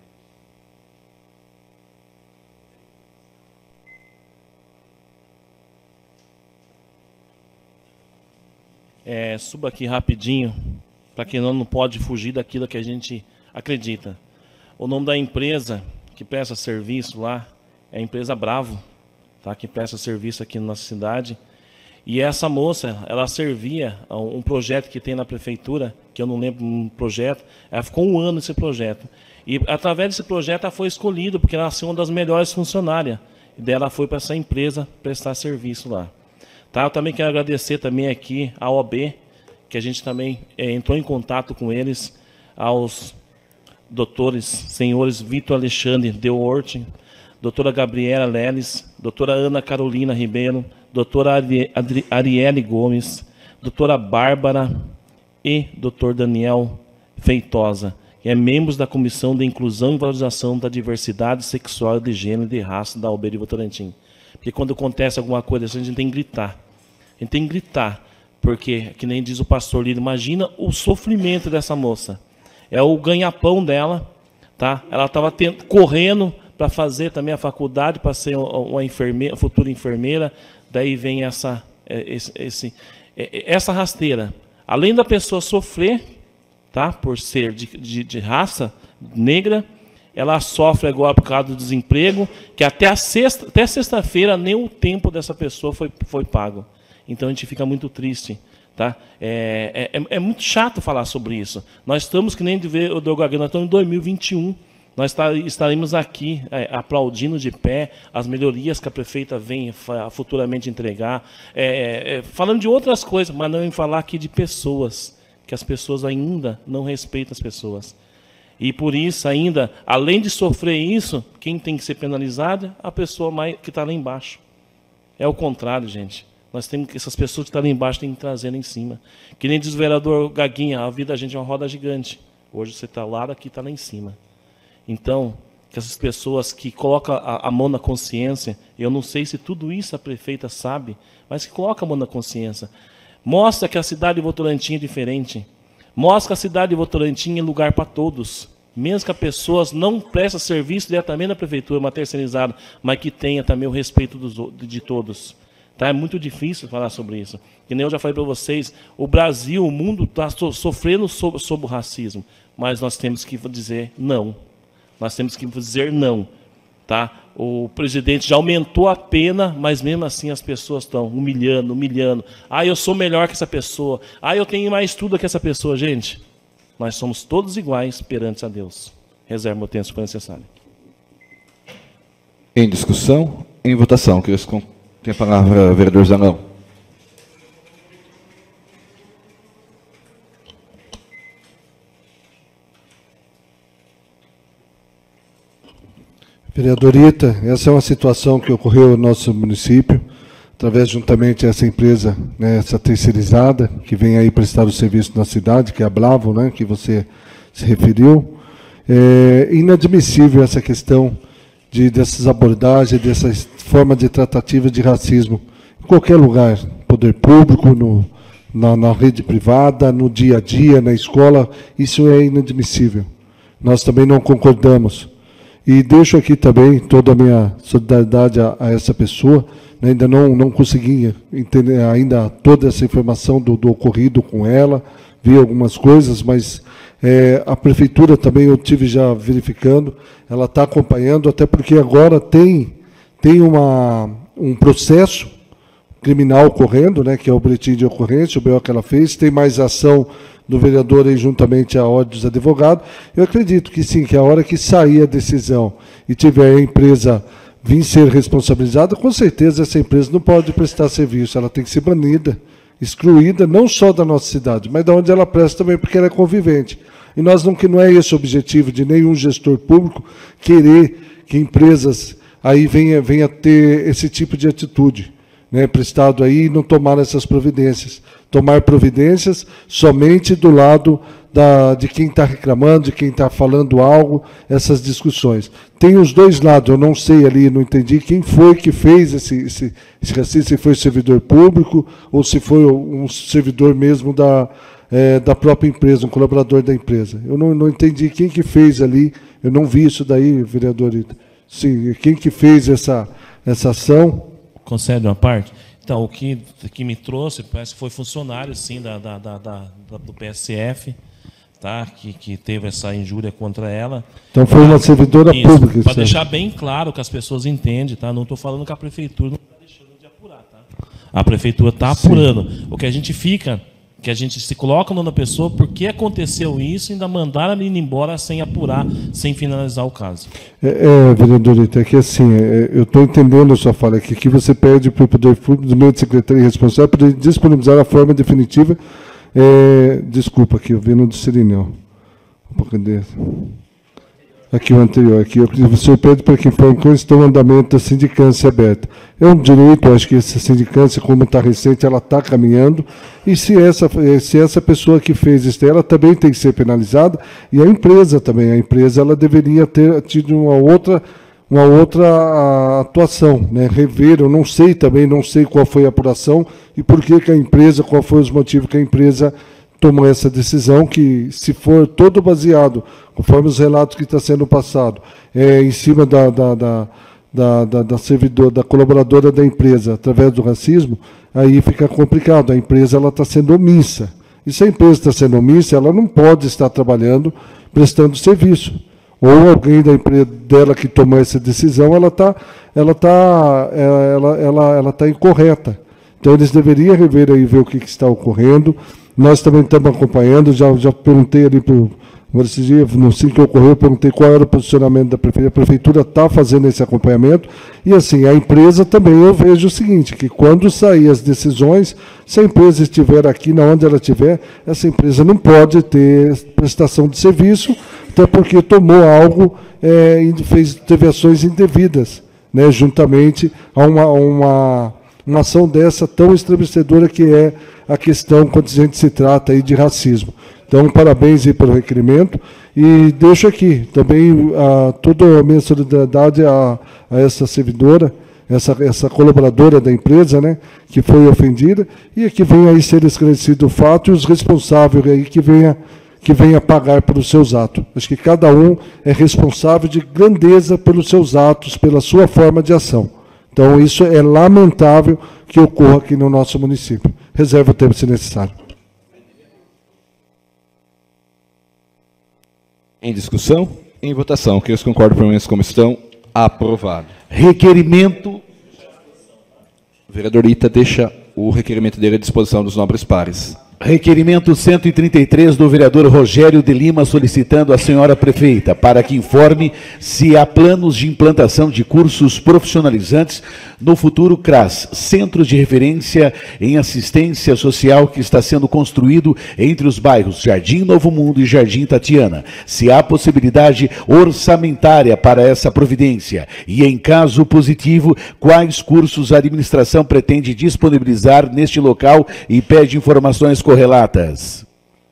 S5: É, suba aqui rapidinho, para quem não, não pode fugir daquilo que a gente acredita. O nome da empresa que presta serviço lá é a empresa Bravo, tá? Que presta serviço aqui na nossa cidade. E essa moça, ela servia a um projeto que tem na prefeitura, que eu não lembro um projeto, ela ficou um ano nesse projeto. E através desse projeto ela foi escolhida, porque ela foi uma das melhores funcionárias. E daí ela foi para essa empresa prestar serviço lá. Tá, eu também quero agradecer também aqui à O A B, que a gente também é, entrou em contato com eles, aos doutores, senhores Vitor Alexandre Deort, doutora Gabriela Leles, doutora Ana Carolina Ribeiro, doutora Ari, Adri, Arielle Gomes, doutora Bárbara e doutor Daniel Feitosa, que é membros da Comissão de Inclusão e Valorização da Diversidade Sexual, de Gênero e de Raça da O A B de Votorantim. Porque quando acontece alguma coisa assim, a gente tem que gritar. A gente tem que gritar, porque, que nem diz o pastor Lino, imagina o sofrimento dessa moça. É o ganha-pão dela, tá? Ela estava correndo para fazer também a faculdade, para ser uma enfermeira, futura enfermeira, daí vem essa, esse, esse, essa rasteira. Além da pessoa sofrer, tá? Por ser de, de, de raça negra, ela sofre agora por causa do desemprego, que até a sexta, até sexta-feira nem o tempo dessa pessoa foi, foi pago. Então a gente fica muito triste. Tá? É, é, é muito chato falar sobre isso. Nós estamos, que nem de ver o Delgado, nós estamos em dois mil e vinte e um. Nós tá, estaremos aqui é, aplaudindo de pé as melhorias que a prefeita vem futuramente entregar. É, é, falando de outras coisas, mas não em falar aqui de pessoas, que as pessoas ainda não respeitam as pessoas. E por isso ainda, além de sofrer isso, quem tem que ser penalizado é a pessoa mais, que está lá embaixo. É o contrário, gente. Nós temos que, essas pessoas que estão lá embaixo têm que trazer lá em cima. Que nem diz o vereador Gaguinha, a vida da gente é uma roda gigante. Hoje você está lá, aqui está lá em cima. Então, que essas pessoas que colocam a, a mão na consciência, eu não sei se tudo isso a prefeita sabe, mas que coloca a mão na consciência. Mostra que a cidade de Votorantim é diferente. Mostra que a cidade de Votorantim é lugar para todos. Mesmo que as pessoas não prestem serviço diretamente na prefeitura, uma terceirizada, mas que tenha também o respeito dos, de todos. Tá? É muito difícil falar sobre isso. Que nem eu já falei para vocês, o Brasil, o mundo está so, sofrendo sob, sob o racismo, mas nós temos que dizer não. Nós temos que dizer não. Tá? O presidente já aumentou a pena, mas mesmo assim as pessoas estão humilhando, humilhando. Ah, eu sou melhor que essa pessoa. Ah, eu tenho mais estudo que essa pessoa. Gente, nós somos todos iguais perante a Deus. Reserva o tempo se for necessário.
S1: Em discussão, em votação. Tem a palavra, vereador Zanão.
S3: Vereador Ita, essa é uma situação que ocorreu no nosso município, através juntamente essa empresa, né, essa terceirizada, que vem aí prestar o serviço na cidade, que é a Bravo, né, que você se referiu. É inadmissível essa questão de, dessas abordagens, dessa forma de tratativa de racismo, em qualquer lugar, poder público, no, na, na rede privada, no dia a dia, na escola, isso é inadmissível. Nós também não concordamos. E deixo aqui também toda a minha solidariedade a, a essa pessoa. Né, ainda não, não consegui entender ainda toda essa informação do, do ocorrido com ela, vi algumas coisas, mas é, a prefeitura também eu tive já verificando, ela está acompanhando, até porque agora tem, tem uma, um processo criminal ocorrendo, né, que é o boletim de ocorrência, o B O que ela fez, tem mais ação do vereador aí juntamente à ordem dos advogados. Eu acredito que sim, que a hora que sair a decisão e tiver a empresa vir ser responsabilizada, com certeza essa empresa não pode prestar serviço, ela tem que ser banida, excluída, não só da nossa cidade, mas da onde ela presta também, porque ela é convivente. E nós não, que não é esse o objetivo de nenhum gestor público querer que empresas aí venha, venha ter esse tipo de atitude, né, prestado aí e não tomar essas providências. Tomar providências somente do lado da, de quem está reclamando, de quem está falando algo, essas discussões. Tem os dois lados, eu não sei ali, não entendi quem foi que fez esse, esse, esse racismo, se foi servidor público ou se foi um servidor mesmo da, é, da própria empresa, um colaborador da empresa. Eu não, não entendi quem que fez ali, eu não vi isso daí, vereador Ita. Sim, quem que fez essa, essa ação?
S5: Concede uma parte? Então, o que, que me trouxe, parece que foi funcionário, sim, da, da, da, da, do P S F, tá? que, que teve essa injúria contra ela.
S3: Então foi uma servidora
S5: isso,
S3: pública.
S5: Para deixar bem claro que as pessoas entendem, tá? Não estou falando que a prefeitura não está deixando de apurar. Tá? A prefeitura está apurando. O que a gente fica, que a gente se coloca no nome da pessoa, por que aconteceu isso e ainda mandaram a menina embora sem apurar, sem finalizar o caso.
S3: É, é vereador Ita, é que assim, é, eu estou entendendo a sua fala, que aqui você pede para o Poder Público, do meio de secretaria responsável, para disponibilizar a forma definitiva. É, desculpa, aqui, eu vendo do Sirineu. Um pouco desse. Aqui o anterior, aqui, o senhor pede para que informe como está o andamento da sindicância aberta. É um direito, eu acho que essa sindicância, como está recente, ela está caminhando, e se essa, se essa pessoa que fez isso, ela também tem que ser penalizada, e a empresa também, a empresa ela deveria ter tido uma outra, uma outra atuação, né? Rever, eu não sei também, não sei qual foi a apuração, e por que, que a empresa, qual foi os motivos que a empresa tomou essa decisão, que se for todo baseado, conforme os relatos que está sendo passado, é, em cima da, da, da, da, da, da servidor, da colaboradora da empresa, através do racismo, aí fica complicado, a empresa está sendo omissa. E se a empresa está sendo omissa, ela não pode estar trabalhando, prestando serviço. Ou alguém da empresa dela que tomou essa decisão, ela está ela tá, ela, ela, ela tá incorreta. Então, eles deveriam rever aí, ver o que, que está ocorrendo. Nós também estamos acompanhando, já, já perguntei ali para o esse dia, no sim que ocorreu, eu perguntei qual era o posicionamento da prefeitura. A prefeitura está fazendo esse acompanhamento. E assim, a empresa também, eu vejo o seguinte, que quando sair as decisões, se a empresa estiver aqui, na onde ela estiver, essa empresa não pode ter prestação de serviço, até porque tomou algo, é, e fez, teve ações indevidas, né, juntamente a uma, uma, uma ação dessa tão estremecedora que é a questão quando a gente se trata aí de racismo. Então, parabéns aí pelo requerimento e deixo aqui também a, toda a minha solidariedade a, a essa servidora, essa, essa colaboradora da empresa, né, que foi ofendida, e que venha aí ser esclarecido o fato e os responsáveis aí que venha, que venha pagar pelos seus atos. Acho que cada um é responsável de grandeza pelos seus atos, pela sua forma de ação. Então, isso é lamentável que ocorra aqui no nosso município. Reserva o tempo se necessário.
S1: Em discussão, em votação. Aqueles que concordam permaneçam como estão. Aprovado.
S2: Requerimento.
S1: O vereador Ita deixa o requerimento dele à disposição dos nobres pares.
S2: Requerimento cento e trinta e três do vereador Rogério de Lima, solicitando à senhora prefeita para que informe se há planos de implantação de cursos profissionalizantes no futuro C R A S, Centro de Referência em Assistência Social, que está sendo construído entre os bairros Jardim Novo Mundo e Jardim Tatiana. Se há possibilidade orçamentária para essa providência e, em caso positivo, quais cursos a administração pretende disponibilizar neste local e pede informações correlatas.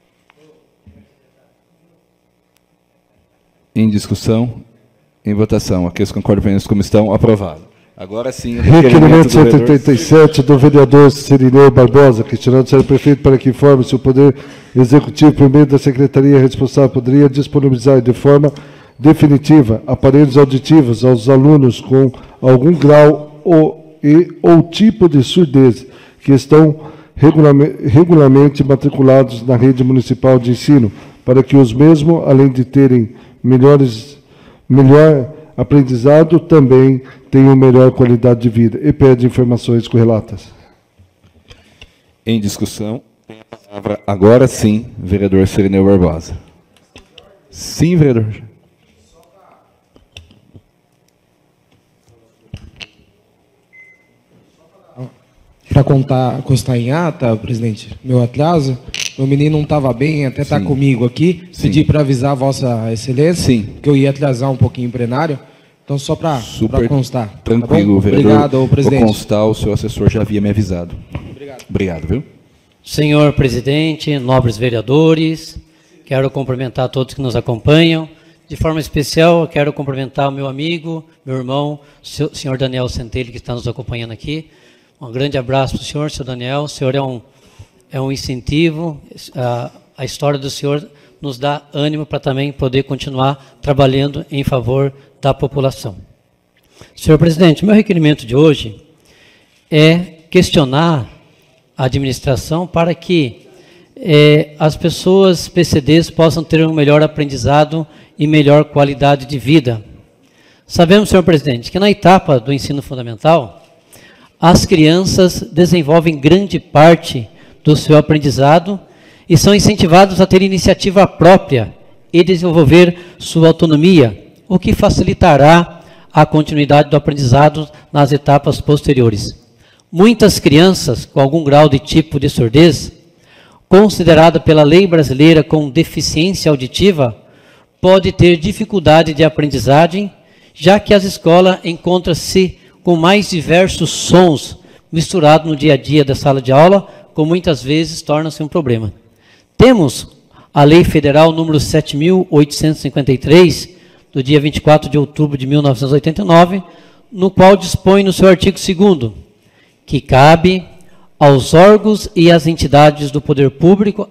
S1: Em discussão, em votação. Aqueles que concordam permaneçam como estão. Aprovado. Agora sim, o
S3: requerimento cento e oitenta e sete do vereador Sirineu Barbosa, questionando o senhor prefeito para que informe se o Poder Executivo, por meio da Secretaria responsável, poderia disponibilizar de forma definitiva aparelhos auditivos aos alunos com algum grau ou, e, ou tipo de surdez que estão regularmente, regularmente matriculados na rede municipal de ensino, para que os mesmos, além de terem melhores, melhor aprendizado, também tenham melhor qualidade de vida, e pede informações correlatas.
S1: Em discussão, tem a palavra agora sim, vereador Sirineu Barbosa. Sim, vereador.
S7: Para contar, constar em ata, presidente, meu atraso, meu menino não estava bem, até está comigo aqui, Sim. pedi para avisar a vossa excelência, Sim. que eu ia atrasar um pouquinho o plenário, então só para constar.
S1: Tranquilo,
S7: tá
S1: vereador.
S7: Obrigado, presidente.
S1: Vou constar, o seu assessor já havia me avisado. Obrigado. Obrigado, viu?
S8: Senhor presidente, nobres vereadores, quero cumprimentar todos que nos acompanham. De forma especial, eu quero cumprimentar o meu amigo, meu irmão, o senhor Daniel Centelli, que está nos acompanhando aqui. Um grande abraço para o senhor, senhor Daniel. O senhor é um, é um incentivo, a, a história do senhor nos dá ânimo para também poder continuar trabalhando em favor da população. Senhor presidente, meu requerimento de hoje é questionar a administração para que é, as pessoas P C Ds possam ter um melhor aprendizado e melhor qualidade de vida. Sabemos, senhor presidente, que na etapa do ensino fundamental, as crianças desenvolvem grande parte do seu aprendizado e são incentivados a ter iniciativa própria e desenvolver sua autonomia, o que facilitará a continuidade do aprendizado nas etapas posteriores. Muitas crianças com algum grau de tipo de surdez, considerada pela lei brasileira com deficiência auditiva, pode ter dificuldade de aprendizagem, já que as escolas encontram-se com mais diversos sons misturados no dia a dia da sala de aula, com muitas vezes torna-se um problema. Temos a Lei Federal número sete mil oitocentos e cinquenta e três, do dia vinte e quatro de outubro de mil novecentos e oitenta e nove, no qual dispõe no seu artigo segundo que cabe aos órgãos e às entidades do poder público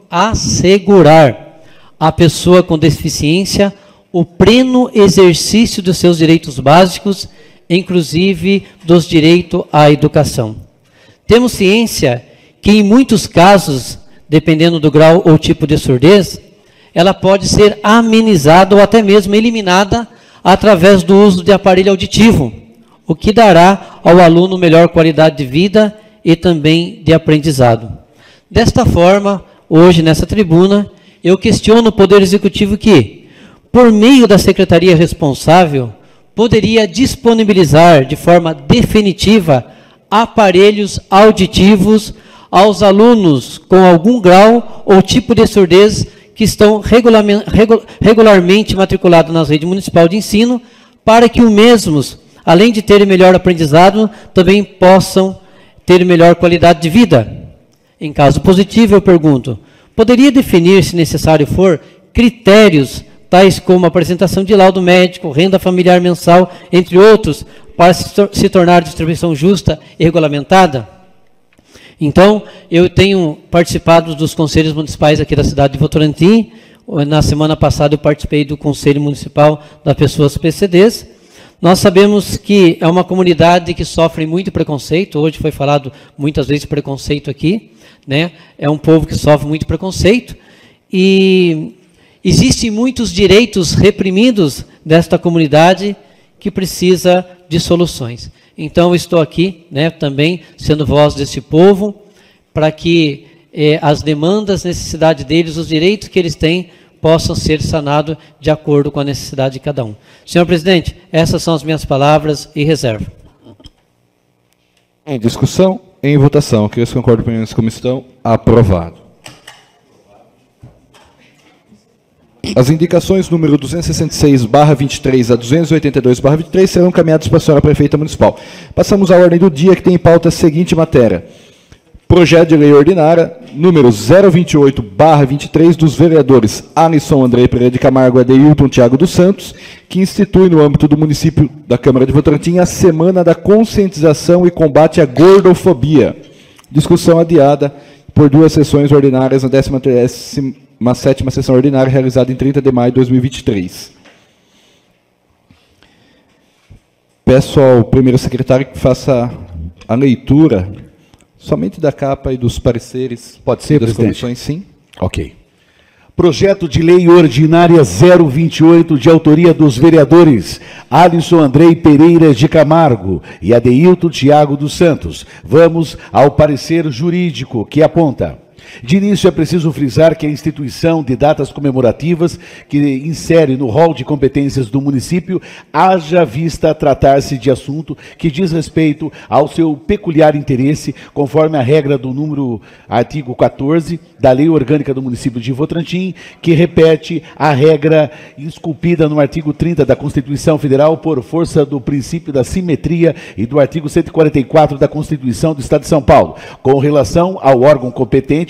S8: assegurar à pessoa com deficiência o pleno exercício dos seus direitos básicos, inclusive dos direitos à educação. Temos ciência que, em muitos casos, dependendo do grau ou tipo de surdez, ela pode ser amenizada ou até mesmo eliminada através do uso de aparelho auditivo, o que dará ao aluno melhor qualidade de vida e também de aprendizado. Desta forma, hoje nessa tribuna, eu questiono o Poder Executivo que, por meio da secretaria responsável, poderia disponibilizar de forma definitiva aparelhos auditivos aos alunos com algum grau ou tipo de surdez que estão regularmente matriculados na rede municipal de ensino, para que os mesmos, além de terem melhor aprendizado, também possam ter melhor qualidade de vida. Em caso positivo, eu pergunto, poderia definir, se necessário for, critérios tais como apresentação de laudo médico, renda familiar mensal, entre outros, para se tornar a distribuição justa e regulamentada? Então, eu tenho participado dos conselhos municipais aqui da cidade de Votorantim. Na semana passada eu participei do Conselho Municipal das Pessoas P C Ds. Nós sabemos que é uma comunidade que sofre muito preconceito. Hoje foi falado muitas vezes preconceito aqui, né? É um povo que sofre muito preconceito. E existem muitos direitos reprimidos desta comunidade que precisa de soluções. Então, eu estou aqui, né, também sendo voz desse povo, para que eh, as demandas, necessidades deles, os direitos que eles têm, possam ser sanados de acordo com a necessidade de cada um. Senhor presidente, essas são as minhas palavras e reservo.
S1: Em discussão, em votação. Aqueles que concordam com a comissão, aprovado. As indicações número duzentos e sessenta e seis barra vinte e três a duzentos e oitenta e dois barra vinte e três serão encaminhadas para a senhora prefeita municipal. Passamos à ordem do dia, que tem em pauta a seguinte matéria. Projeto de lei ordinária, número zero vinte e oito barra vinte e três, dos vereadores Alisson Andrei Pereira de Camargo e Adeilton Thiago dos Santos, que institui no âmbito do município da Câmara de Votorantim a Semana da Conscientização e Combate à Gordofobia. Discussão adiada por duas sessões ordinárias na décima sétima sessão ordinária, realizada em trinta de maio de dois mil e vinte e três. Peço ao primeiro secretário que faça a leitura somente da capa e dos pareceres.
S2: Pode ser,
S1: das
S2: presidente?
S1: comissões, sim.
S2: Ok. Projeto de Lei Ordinária zero vinte e oito, de autoria dos vereadores Alisson Andrei Pereira de Camargo e Adeilton Thiago dos Santos. Vamos ao parecer jurídico, que aponta: de início, é preciso frisar que a instituição de datas comemorativas que insere no rol de competências do município, haja vista tratar-se de assunto que diz respeito ao seu peculiar interesse, conforme a regra do número artigo quatorze da Lei Orgânica do município de Votorantim, que repete a regra esculpida no artigo trinta da Constituição Federal por força do princípio da simetria e do artigo cento e quarenta e quatro da Constituição do Estado de São Paulo, com relação ao órgão competente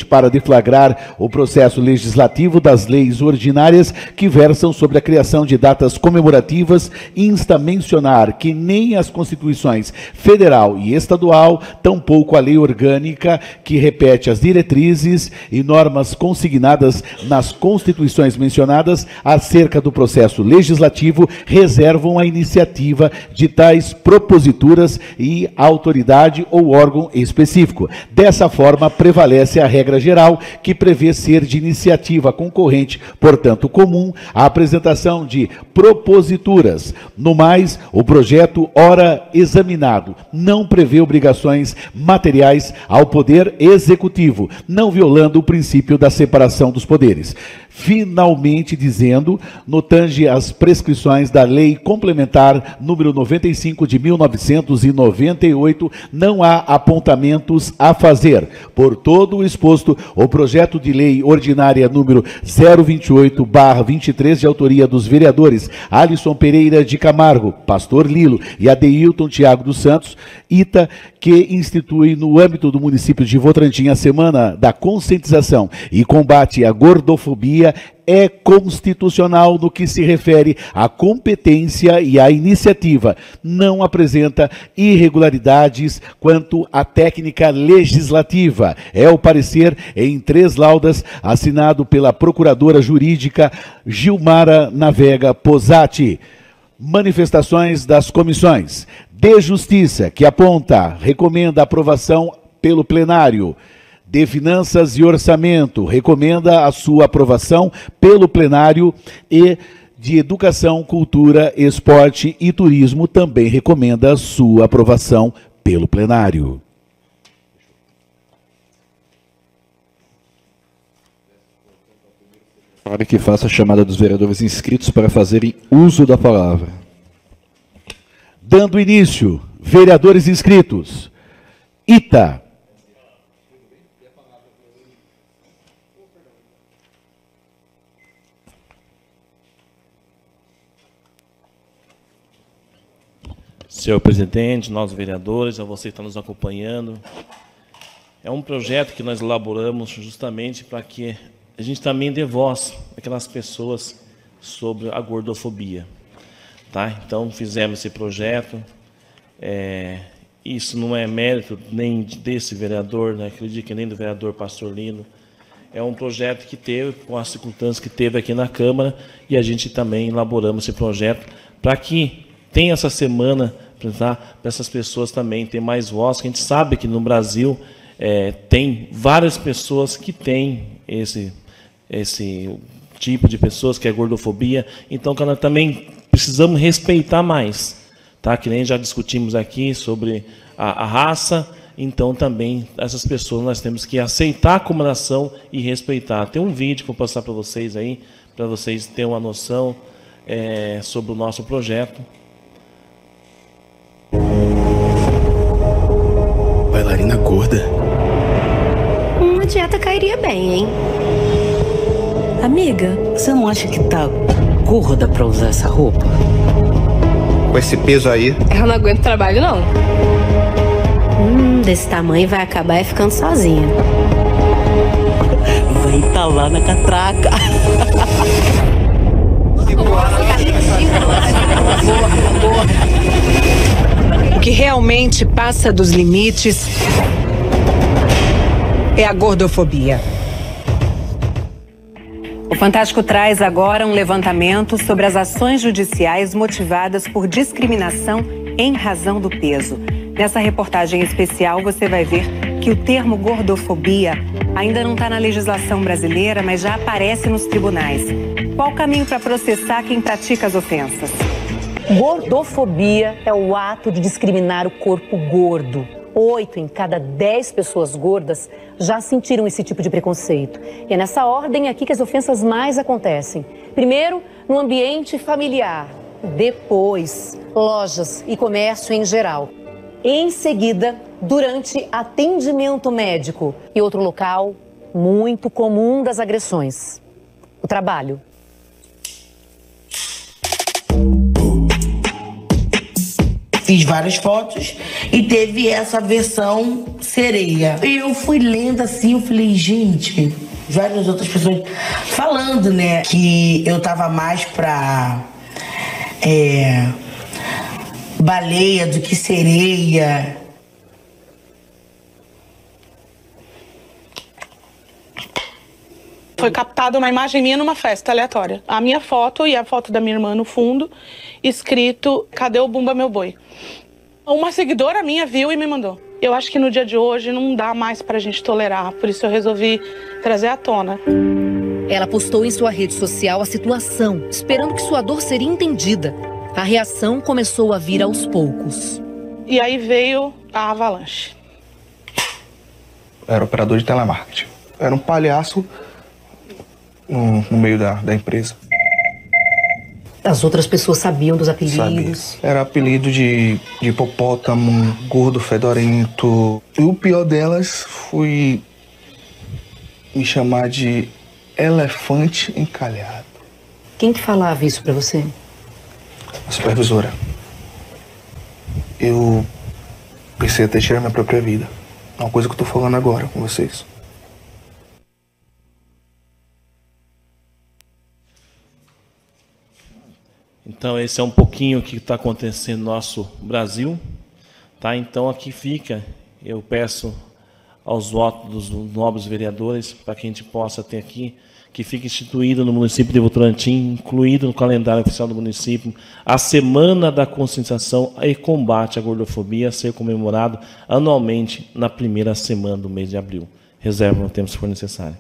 S2: concorrente para deflagrar o processo legislativo das leis ordinárias que versam sobre a criação de datas comemorativas, insta a mencionar que nem as constituições federal e estadual, tampouco a lei orgânica que repete as diretrizes e normas consignadas nas constituições mencionadas acerca do processo legislativo reservam a iniciativa de tais proposituras e autoridade ou órgão específico. Dessa forma, prevalece a regra geral que prevê ser de iniciativa concorrente, portanto comum, a apresentação de proposituras. No mais, o projeto ora examinado não prevê obrigações materiais ao Poder Executivo, não violando o princípio da separação dos poderes. Finalmente dizendo, no tange às prescrições da Lei Complementar número noventa e cinco de mil novecentos e noventa e oito, não há apontamentos a fazer. Por todo o exposto, o projeto de lei ordinária número zero vinte e oito barra vinte e três, de autoria dos vereadores Alisson Pereira de Camargo, Pastor Lilo e Adeilton Tiago dos Santos, Ita, que institui no âmbito do município de Votorantim a Semana da Conscientização e Combate à Gordofobia, é constitucional no que se refere à competência e à iniciativa. Não apresenta irregularidades quanto à técnica legislativa. É o parecer em três laudas assinado pela procuradora jurídica Gilmara Navega Posati. Manifestações das comissões de Justiça, que aponta, recomenda aprovação pelo plenário. De Finanças e Orçamento, recomenda a sua aprovação pelo plenário, e de Educação, Cultura, Esporte e Turismo também recomenda a sua aprovação pelo plenário.
S1: Para que faça a chamada dos vereadores inscritos para fazerem uso da palavra.
S2: Dando início, vereadores inscritos. Ita.
S5: Senhor presidente, nós vereadores, a você que está nos acompanhando, é um projeto que nós elaboramos justamente para que a gente também dê voz àquelas pessoas sobre a gordofobia. Tá? Então, fizemos esse projeto. É, isso não é mérito nem desse vereador, né? Acredito que nem do vereador Pastor Lino. É um projeto que teve, com as circunstâncias que teve aqui na Câmara, e a gente também elaboramos esse projeto para que tenha essa semana para essas pessoas também ter mais voz, que a gente sabe que no Brasil é, tem várias pessoas que têm esse, esse tipo de pessoas, que é gordofobia, então que nós também precisamos respeitar mais, tá? Que nem já discutimos aqui sobre a, a raça, então também essas pessoas nós temos que aceitar como nação e respeitar. Tem um vídeo que eu vou passar para vocês aí, para vocês terem uma noção é, sobre o nosso projeto.
S9: Bailarina gorda.
S10: Uma dieta cairia bem, hein? Amiga,
S11: você não acha que tá gorda pra usar essa roupa?
S9: Com esse peso aí...
S10: eu não aguento trabalho, não. Hum, desse tamanho vai acabar ficando sozinha.
S11: Vai entalar na catraca.
S12: O que realmente passa dos limites é a gordofobia. O Fantástico traz agora um levantamento sobre as ações judiciais motivadas por discriminação em razão do peso. Nessa reportagem especial você vai ver que o termo gordofobia ainda não está na legislação brasileira, mas já aparece nos tribunais. Qual o caminho para processar quem pratica as ofensas?
S13: Gordofobia é o ato de discriminar o corpo gordo. Oito em cada dez pessoas gordas já sentiram esse tipo de preconceito. E é nessa ordem aqui que as ofensas mais acontecem. Primeiro, no ambiente familiar. Depois, lojas e comércio em geral. Em seguida, durante atendimento médico. E outro local muito comum das agressões: o trabalho.
S14: fiz várias fotos e teve essa versão sereia. E eu fui lendo assim, eu falei, gente, várias outras pessoas falando, né, que eu tava mais pra é, baleia do que sereia.
S15: Foi captada uma imagem minha numa festa aleatória. A minha foto e a foto da minha irmã no fundo, escrito, cadê o Bumba Meu Boi? Uma seguidora minha viu e me mandou. Eu acho que no dia de hoje não dá mais pra gente tolerar, por isso eu resolvi trazer à tona.
S16: Ela postou em sua rede social a situação, esperando que sua dor seria entendida. A reação começou a vir aos poucos.
S15: E aí veio a avalanche.
S9: Era operador de telemarketing. Era um palhaço no, no meio da, da empresa.
S13: As outras pessoas sabiam dos apelidos?
S9: Sabia. Era apelido de, de hipopótamo, gordo fedorento. E o pior delas foi me chamar de elefante encalhado.
S13: Quem que falava isso pra você?
S9: A supervisora. Eu pensei até tirar minha própria vida. É uma coisa que eu tô falando agora com vocês.
S5: Então esse é um pouquinho o que está acontecendo no nosso Brasil, tá? Então aqui fica, eu peço aos votos dos nobres vereadores para que a gente possa ter aqui, que fique instituído no município de Votorantim, incluído no calendário oficial do município, a Semana da Conscientização e Combate à Gordofobia a ser comemorado anualmente na primeira semana do mês de abril. Reserva o tempo se for necessário.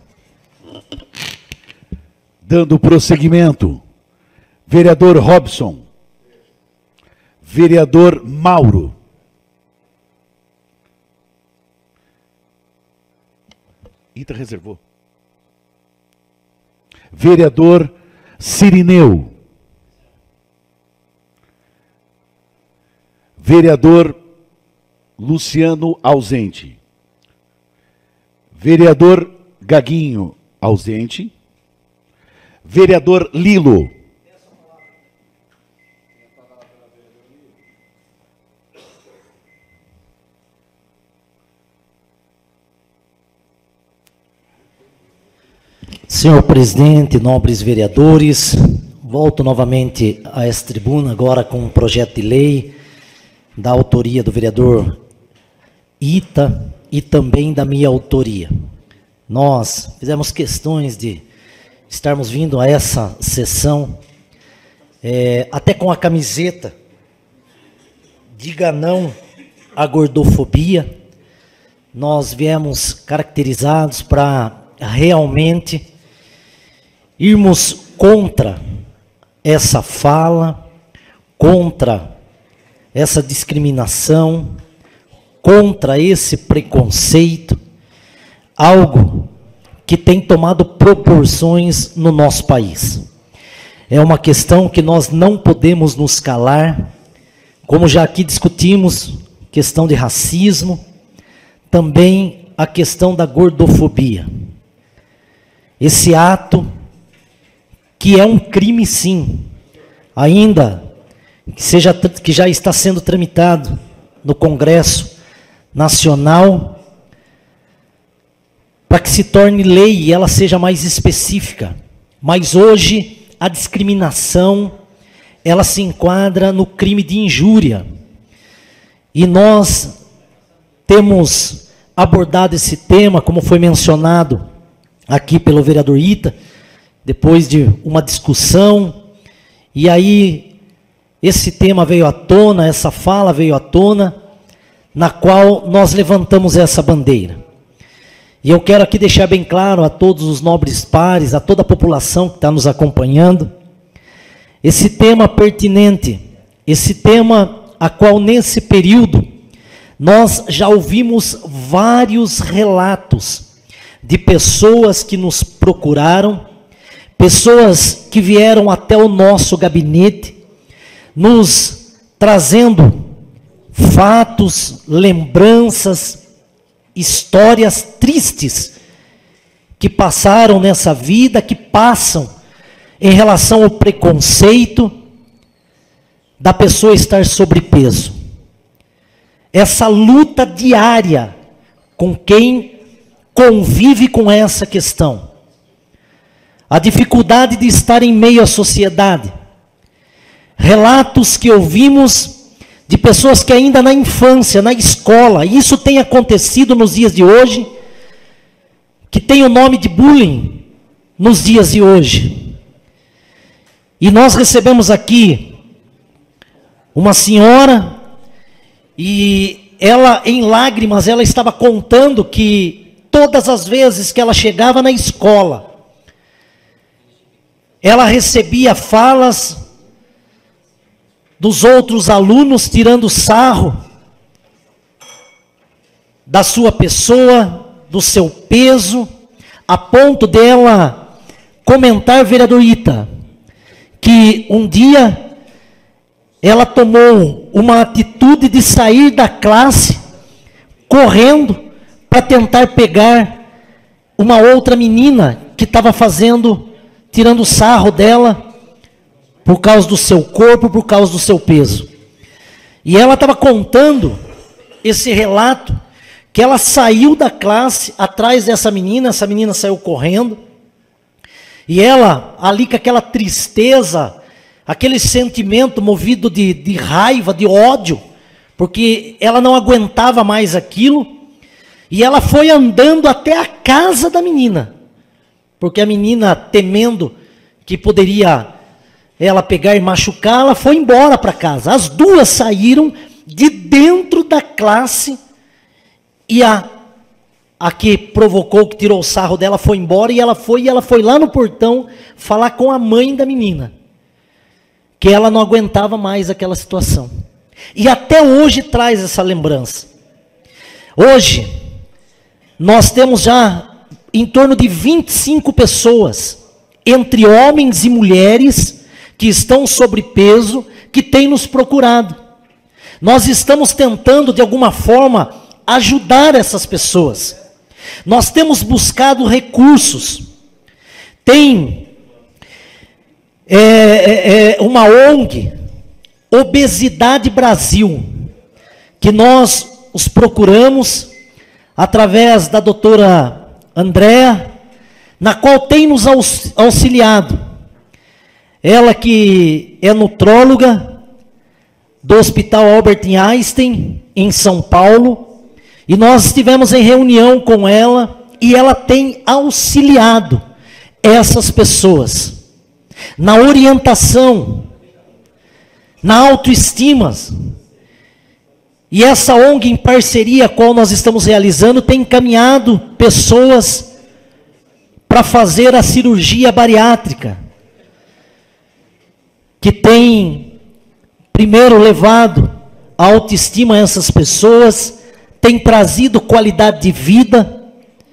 S2: Dando prosseguimento. Vereador Robson. Vereador Mauro. Ita reservou. Vereador Cirineu. Vereador Luciano ausente. Vereador Gaguinho ausente. Vereador Lilo.
S4: Senhor presidente, nobres vereadores, volto novamente a esta tribuna agora com um projeto de lei da autoria do vereador Ita e também da minha autoria. Nós fizemos questões de estarmos vindo a essa sessão é, até com a camiseta Diga Não à Gordofobia. Nós viemos caracterizados para realmente irmos contra essa fala, contra essa discriminação, contra esse preconceito, algo que tem tomado proporções no nosso país. É uma questão que nós não podemos nos calar, como já aqui discutimos, questão de racismo, também a questão da gordofobia. Esse ato que é um crime, sim, ainda que, seja, que já está sendo tramitado no Congresso Nacional, para que se torne lei e ela seja mais específica. Mas hoje a discriminação, ela se enquadra no crime de injúria. E nós temos abordado esse tema, como foi mencionado aqui pelo vereador Ita, depois de uma discussão, e aí esse tema veio à tona, essa fala veio à tona, na qual nós levantamos essa bandeira. E eu quero aqui deixar bem claro a todos os nobres pares, a toda a população que está nos acompanhando, esse tema pertinente, esse tema a qual nesse período nós já ouvimos vários relatos de pessoas que nos procuraram, pessoas que vieram até o nosso gabinete, nos trazendo fatos, lembranças, histórias tristes que passaram nessa vida, que passam em relação ao preconceito da pessoa estar sobrepeso. essa luta diária com quem convive com essa questão. A dificuldade de estar em meio à sociedade. Relatos que ouvimos de pessoas que ainda na infância, na escola, isso tem acontecido nos dias de hoje, que tem o nome de bullying nos dias de hoje. E nós recebemos aqui uma senhora, e ela, em lágrimas, ela estava contando que todas as vezes que ela chegava na escola, ela recebia falas dos outros alunos tirando sarro da sua pessoa, do seu peso, a ponto dela comentar, vereador Ita, que um dia ela tomou uma atitude de sair da classe correndo para tentar pegar uma outra menina que estava fazendo, tirando sarro dela por causa do seu corpo, por causa do seu peso. E ela estava contando esse relato, que ela saiu da classe atrás dessa menina, essa menina saiu correndo, e ela ali com aquela tristeza, aquele sentimento movido de, de raiva, de ódio, porque ela não aguentava mais aquilo, e ela foi andando até a casa da menina, porque a menina, temendo que poderia ela pegar e machucar, ela foi embora para casa. As duas saíram de dentro da classe, e a, a que provocou, que tirou o sarro dela, foi embora, e ela foi, e ela foi lá no portão falar com a mãe da menina, que ela não aguentava mais aquela situação. E até hoje traz essa lembrança. Hoje, nós temos já em torno de vinte e cinco pessoas, entre homens e mulheres, que estão sobrepeso, que têm nos procurado. Nós estamos tentando, de alguma forma, ajudar essas pessoas. Nós temos buscado recursos. Tem é, é, é, uma O N G, Obesidade Brasil, que nós os procuramos através da doutora Andréa, na qual tem nos auxiliado. Ela que é nutróloga do Hospital Albert Einstein, em São Paulo, e nós estivemos em reunião com ela, e ela tem auxiliado essas pessoas na orientação, na autoestima. E essa O N G, em parceria com a qual nós estamos realizando, tem encaminhado pessoas para fazer a cirurgia bariátrica, que tem, primeiro, levado a autoestima a essas pessoas, tem trazido qualidade de vida,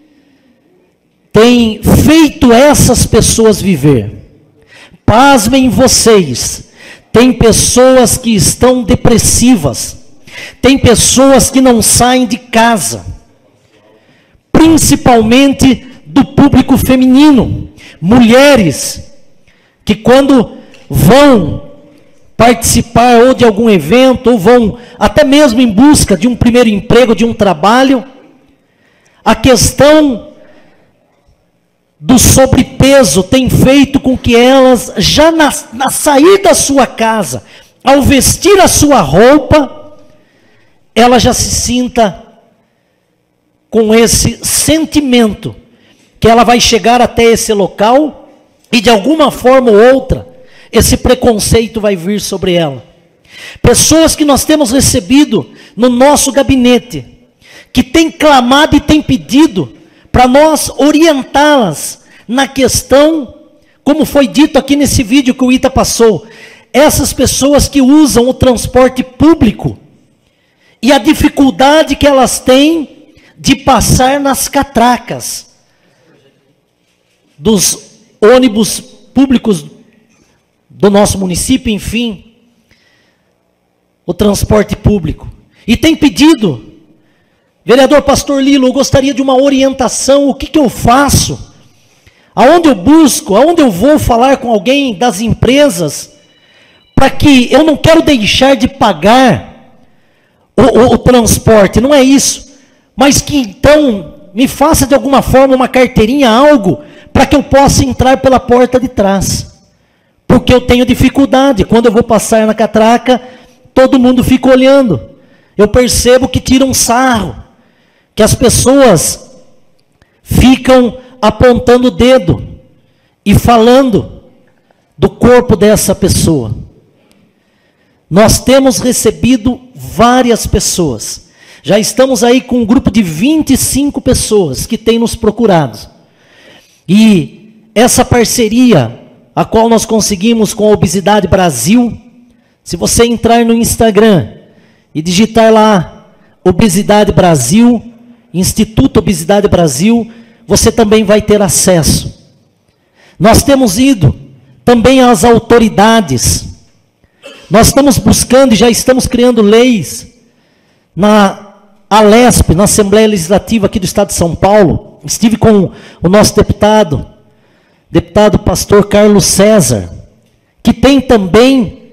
S4: tem feito essas pessoas viver. Pasmem vocês, tem pessoas que estão depressivas, tem pessoas que não saem de casa, principalmente do público feminino, mulheres que quando vão participar ou de algum evento, ou vão até mesmo em busca de um primeiro emprego, de um trabalho, a questão do sobrepeso tem feito com que elas, já na, na sair da sua casa, ao vestir a sua roupa, ela já se sinta com esse sentimento, que ela vai chegar até esse local, e de alguma forma ou outra, esse preconceito vai vir sobre ela. Pessoas que nós temos recebido no nosso gabinete, que têm clamado e têm pedido para nós orientá-las na questão, como foi dito aqui nesse vídeo que o Ita passou, essas pessoas que usam o transporte público e a dificuldade que elas têm de passar nas catracas dos ônibus públicos do nosso município, enfim, o transporte público. E tem pedido, vereador Pastor Lilo, eu gostaria de uma orientação, o que, que eu faço? Aonde eu busco, aonde eu vou falar com alguém das empresas, para que eu não quero deixar de pagar o, o, o transporte, não é isso. Mas que então me faça de alguma forma uma carteirinha, algo, para que eu possa entrar pela porta de trás. Porque eu tenho dificuldade, quando eu vou passar na catraca, todo mundo fica olhando. Eu percebo que tiram sarro, que as pessoas ficam apontando o dedo e falando do corpo dessa pessoa. Nós temos recebido várias pessoas. Já estamos aí com um grupo de vinte e cinco pessoas que têm nos procurado. E essa parceria, a qual nós conseguimos com a Obesidade Brasil, se você entrar no Instagram e digitar lá Obesidade Brasil, Instituto Obesidade Brasil, você também vai ter acesso. Nós temos ido também às autoridades. Nós estamos buscando e já estamos criando leis na Alesp, na Assembleia Legislativa aqui do Estado de São Paulo. Estive com o nosso deputado, deputado pastor Carlos César, que tem também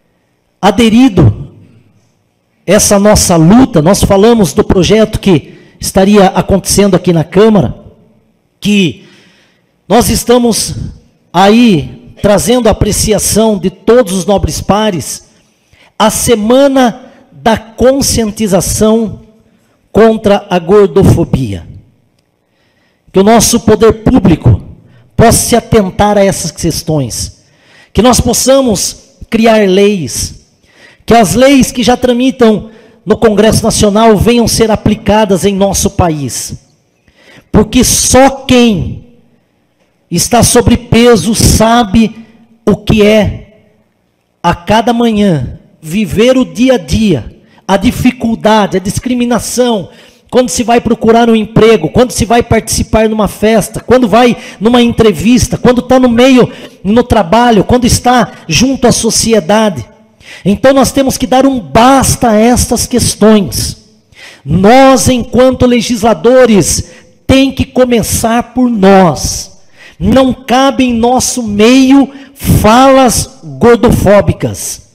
S4: aderido essa nossa luta. Nós falamos do projeto que estaria acontecendo aqui na Câmara, que nós estamos aí trazendo a apreciação de todos os nobres pares, a semana da conscientização contra a gordofobia. Que o nosso poder público possa se atentar a essas questões, que nós possamos criar leis, que as leis que já tramitam no Congresso Nacional venham ser aplicadas em nosso país, porque só quem está sobrepeso sabe o que é, a cada manhã, viver o dia a dia, a dificuldade, a discriminação, quando se vai procurar um emprego, quando se vai participar numa festa, quando vai numa entrevista, quando está no meio, no trabalho, quando está junto à sociedade. Então nós temos que dar um basta a estas questões. Nós, enquanto legisladores, tem que começar por nós. Não cabe em nosso meio falas gordofóbicas.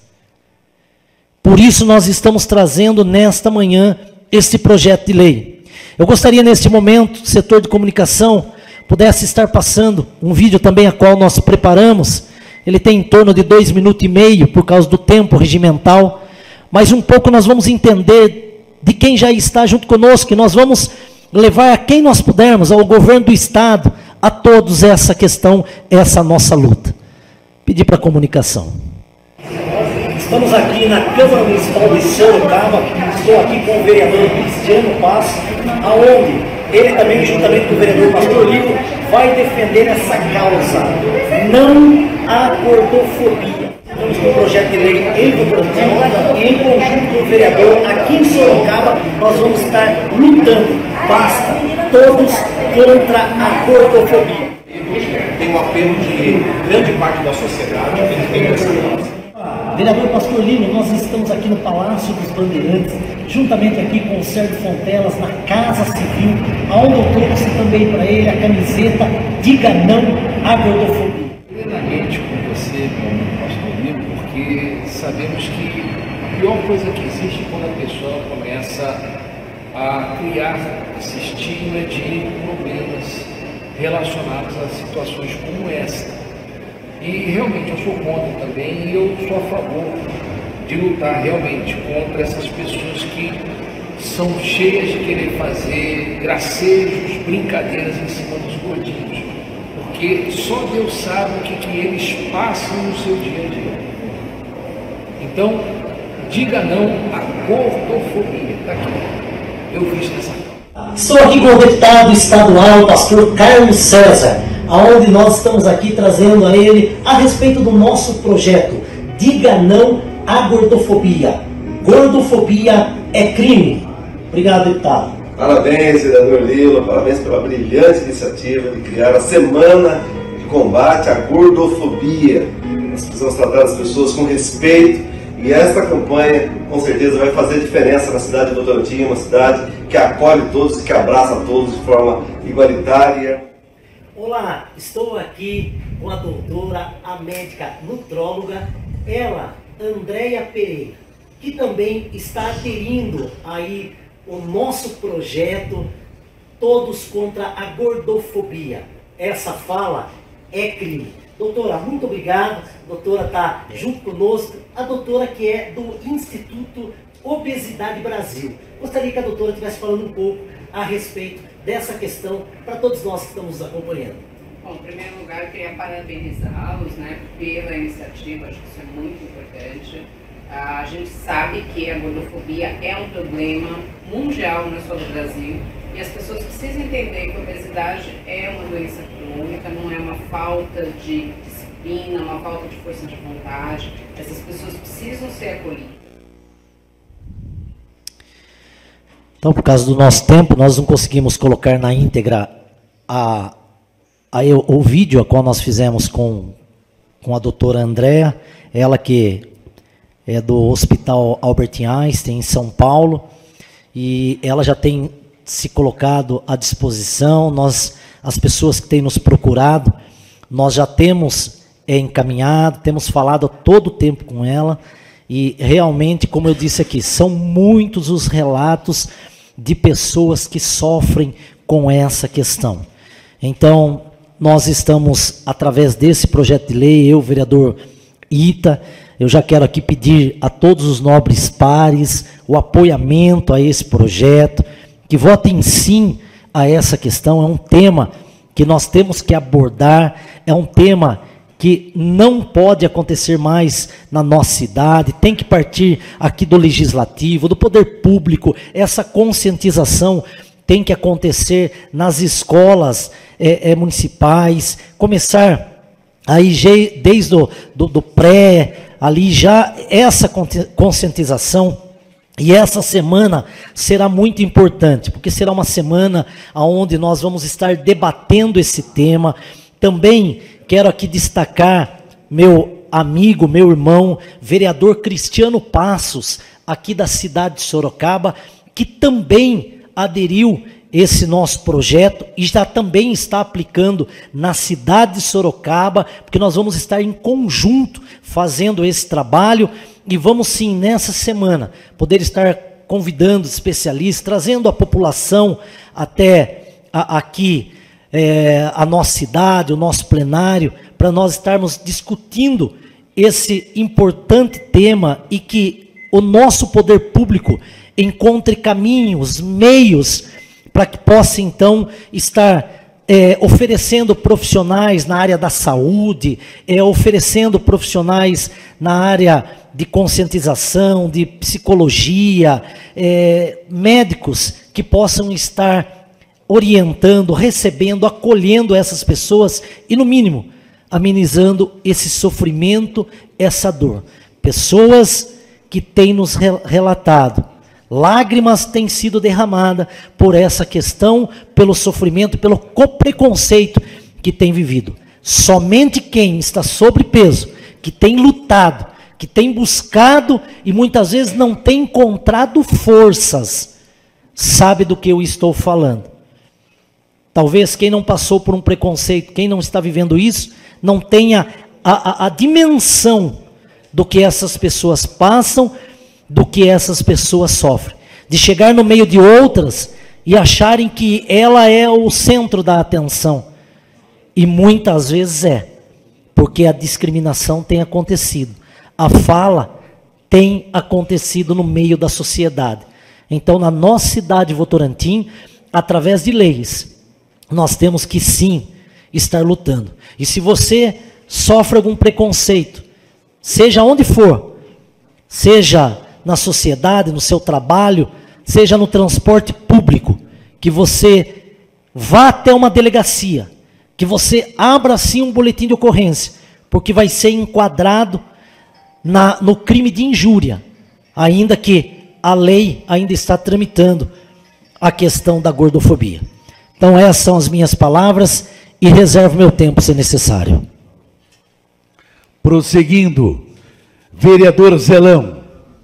S4: Por isso nós estamos trazendo nesta manhã este projeto de lei. Eu gostaria neste momento, o setor de comunicação pudesse estar passando um vídeo também a qual nós preparamos. Ele tem em torno de dois minutos e meio por causa do tempo regimental, mas um pouco nós vamos entender de quem já está junto conosco, e nós vamos levar a quem nós pudermos, ao governo do Estado, a todos essa questão, essa nossa luta. Pedir para a comunicação. Estamos aqui na Câmara Municipal de Sorocaba, estou aqui com o vereador Cristiano Paz, aonde ele também, juntamente com o vereador Pastor Lino, vai defender essa causa, não a gordofobia. Estamos com o projeto de lei em votação, e em conjunto com o vereador aqui em Sorocaba, nós vamos estar lutando, basta, todos contra a gordofobia.
S17: Tem um apelo de grande parte da sociedade que tem essa causa.
S4: Vereador Pastor Lino, nós estamos aqui no Palácio dos Bandeirantes, juntamente aqui com o Sérgio Fontelas, na Casa Civil, onde eu trouxe também para ele a camiseta Diga Não à Gordofobia.
S18: Plenamente com você, meu Pastor Lino, porque sabemos que a pior coisa que existe é quando a pessoa começa a criar esse estigma de problemas relacionados a situações como esta. E realmente eu sou contra também, e eu sou a favor de lutar realmente contra essas pessoas que são cheias de querer fazer gracejos, brincadeiras em cima dos gordinhos. Porque só Deus sabe o que, que eles passam no seu dia a dia. Então, diga não à gordofobia. Está aqui. Eu fiz nessa.
S4: Estou aqui com o deputado estadual, pastor Carlos César, aonde nós estamos aqui trazendo a ele a respeito do nosso projeto Diga Não à Gordofobia. Gordofobia é crime. Obrigado, deputado.
S19: Parabéns, vereador Lilo, parabéns pela brilhante iniciativa de criar a Semana de Combate à Gordofobia. Nós precisamos tratar as pessoas com respeito, e esta campanha com certeza vai fazer diferença na cidade de Votorantim, uma cidade que acolhe todos e que abraça todos de forma igualitária.
S4: Olá, estou aqui com a doutora, a médica nutróloga, ela, Andréia Pereira. que também está aderindo aí o nosso projeto Todos contra a Gordofobia. Essa fala é crime. Doutora, muito obrigado. A doutora está junto conosco. A doutora que é do Instituto Obesidade Brasil. Gostaria que a doutora estivesse falando um pouco a respeito dessa questão para todos nós que estamos nos acompanhando.
S20: Bom, em primeiro lugar, eu queria parabenizá-los, né, pela iniciativa, acho que isso é muito importante. A gente sabe que a gordofobia é um problema mundial, não é só do Brasil, e as pessoas precisam entender que a obesidade é uma doença crônica, não é uma falta de disciplina, uma falta de força de vontade. Essas pessoas precisam ser acolhidas.
S4: Então, por causa do nosso tempo, nós não conseguimos colocar na íntegra a, a, o vídeo a qual nós fizemos com, com a doutora Andréa, ela que é do Hospital Albert Einstein, em São Paulo, e ela já tem se colocado à disposição. Nós, as pessoas que têm nos procurado, nós já temos é, encaminhado, temos falado todo o tempo com ela, e realmente, como eu disse aqui, são muitos os relatos de pessoas que sofrem com essa questão. Então, nós estamos, através desse projeto de lei, eu, vereador Ita, eu já quero aqui pedir a todos os nobres pares o apoiamento a esse projeto, que votem sim a essa questão. É um tema que nós temos que abordar, é um tema que não pode acontecer mais na nossa cidade, tem que partir aqui do legislativo, do poder público. Essa conscientização tem que acontecer nas escolas é, é, municipais, começar aí desde o do, do pré, ali já essa conscientização. E essa semana será muito importante, porque será uma semana onde nós vamos estar debatendo esse tema. Também quero aqui destacar meu amigo, meu irmão, vereador Cristiano Passos, aqui da cidade de Sorocaba, que também aderiu esse nosso projeto e já também está aplicando na cidade de Sorocaba, porque nós vamos estar em conjunto fazendo esse trabalho e vamos sim, nessa semana, poder estar convidando especialistas, trazendo a população até a, aqui, é, a nossa cidade, o nosso plenário, para nós estarmos discutindo esse importante tema e que o nosso poder público encontre caminhos, meios, para que possa, então, estar é, oferecendo profissionais na área da saúde, é, oferecendo profissionais na área de conscientização, de psicologia, é, médicos que possam estar orientando, recebendo, acolhendo essas pessoas e, no mínimo, amenizando esse sofrimento, essa dor. Pessoas que têm nos relatado, lágrimas têm sido derramadas por essa questão, pelo sofrimento, pelo preconceito que tem vivido. Somente quem está sobrepeso, que tem lutado, que tem buscado e muitas vezes não tem encontrado forças, sabe do que eu estou falando. Talvez quem não passou por um preconceito, quem não está vivendo isso, não tenha a, a, a dimensão do que essas pessoas passam, do que essas pessoas sofrem. De chegar no meio de outras e acharem que ela é o centro da atenção. E muitas vezes é, porque a discriminação tem acontecido. A fala tem acontecido no meio da sociedade. Então, na nossa cidade de Votorantim, através de leis, nós temos que sim estar lutando. E se você sofre algum preconceito, seja onde for, seja na sociedade, no seu trabalho, seja no transporte público, que você vá até uma delegacia, que você abra sim um boletim de ocorrência, porque vai ser enquadrado na, no crime de injúria, ainda que a lei ainda está tramitando a questão da gordofobia. Então essas são as minhas palavras e reservo meu tempo se necessário.
S2: Prosseguindo, vereador Zelão.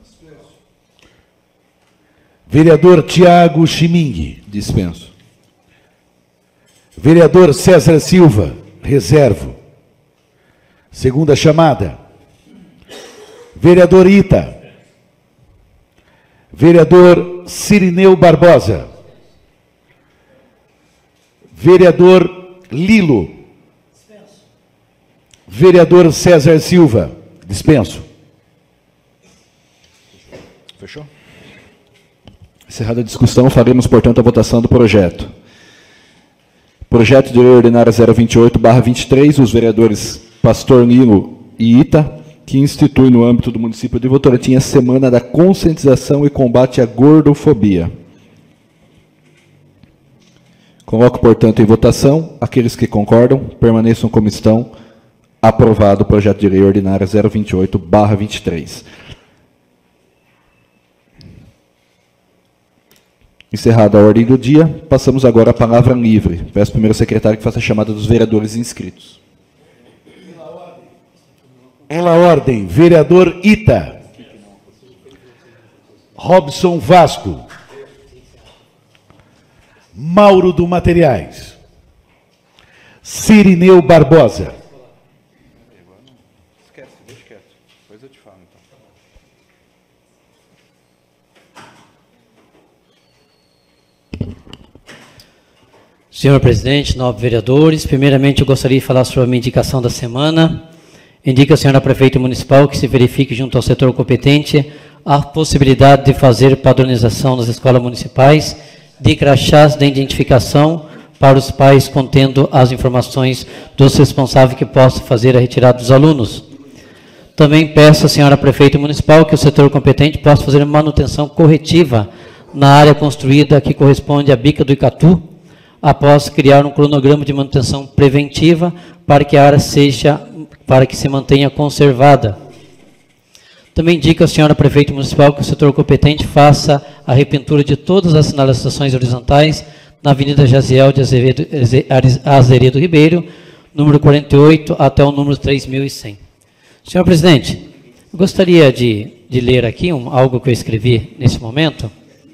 S2: Vereador Tiago Chimingue.
S1: Dispenso.
S2: Vereador César Silva. Reservo. Segunda chamada. Vereador Ita. Vereador Cirineu Barbosa. Vereador Lilo. Vereador César Silva. Dispenso.
S1: Fechou? Encerrada a discussão, faremos, portanto, a votação do projeto. Projeto de lei ordinária zero vinte e oito barra vinte e três, os vereadores Pastor Nilo e Ita, que institui no âmbito do município de Votorantim a Semana da Conscientização e Combate à Gordofobia. Coloco, portanto, em votação. Aqueles que concordam, permaneçam como estão. Aprovado o projeto de lei ordinária zero vinte e oito barra vinte e três. Encerrada a ordem do dia, passamos agora à palavra livre. Peço ao primeiro secretário que faça a chamada dos vereadores inscritos.
S2: Pela ordem, vereador Ita. Robson Vasco. Mauro do Materiais. Cirineu Barbosa.
S1: Esquece, deixa quieto. Depois eu te falo, então.
S8: Senhor presidente, nobres vereadores, primeiramente eu gostaria de falar sobre a minha indicação da semana. Indica a senhora prefeita municipal que se verifique junto ao setor competente a possibilidade de fazer padronização nas escolas municipais de crachás de identificação para os pais contendo as informações dos responsáveis que possam fazer a retirada dos alunos. Também peço à senhora prefeita municipal que o setor competente possa fazer manutenção corretiva na área construída que corresponde à Bica do Icatu, após criar um cronograma de manutenção preventiva para que a área seja, para que se mantenha conservada. Também indica a senhora prefeita municipal que o setor competente faça a repintura de todas as sinalizações horizontais na Avenida Jaziel de Azevedo, Azeredo Ribeiro, número quarenta e oito, até o número três mil e cem. Senhor presidente, eu gostaria de, de ler aqui um, algo que eu escrevi nesse momento.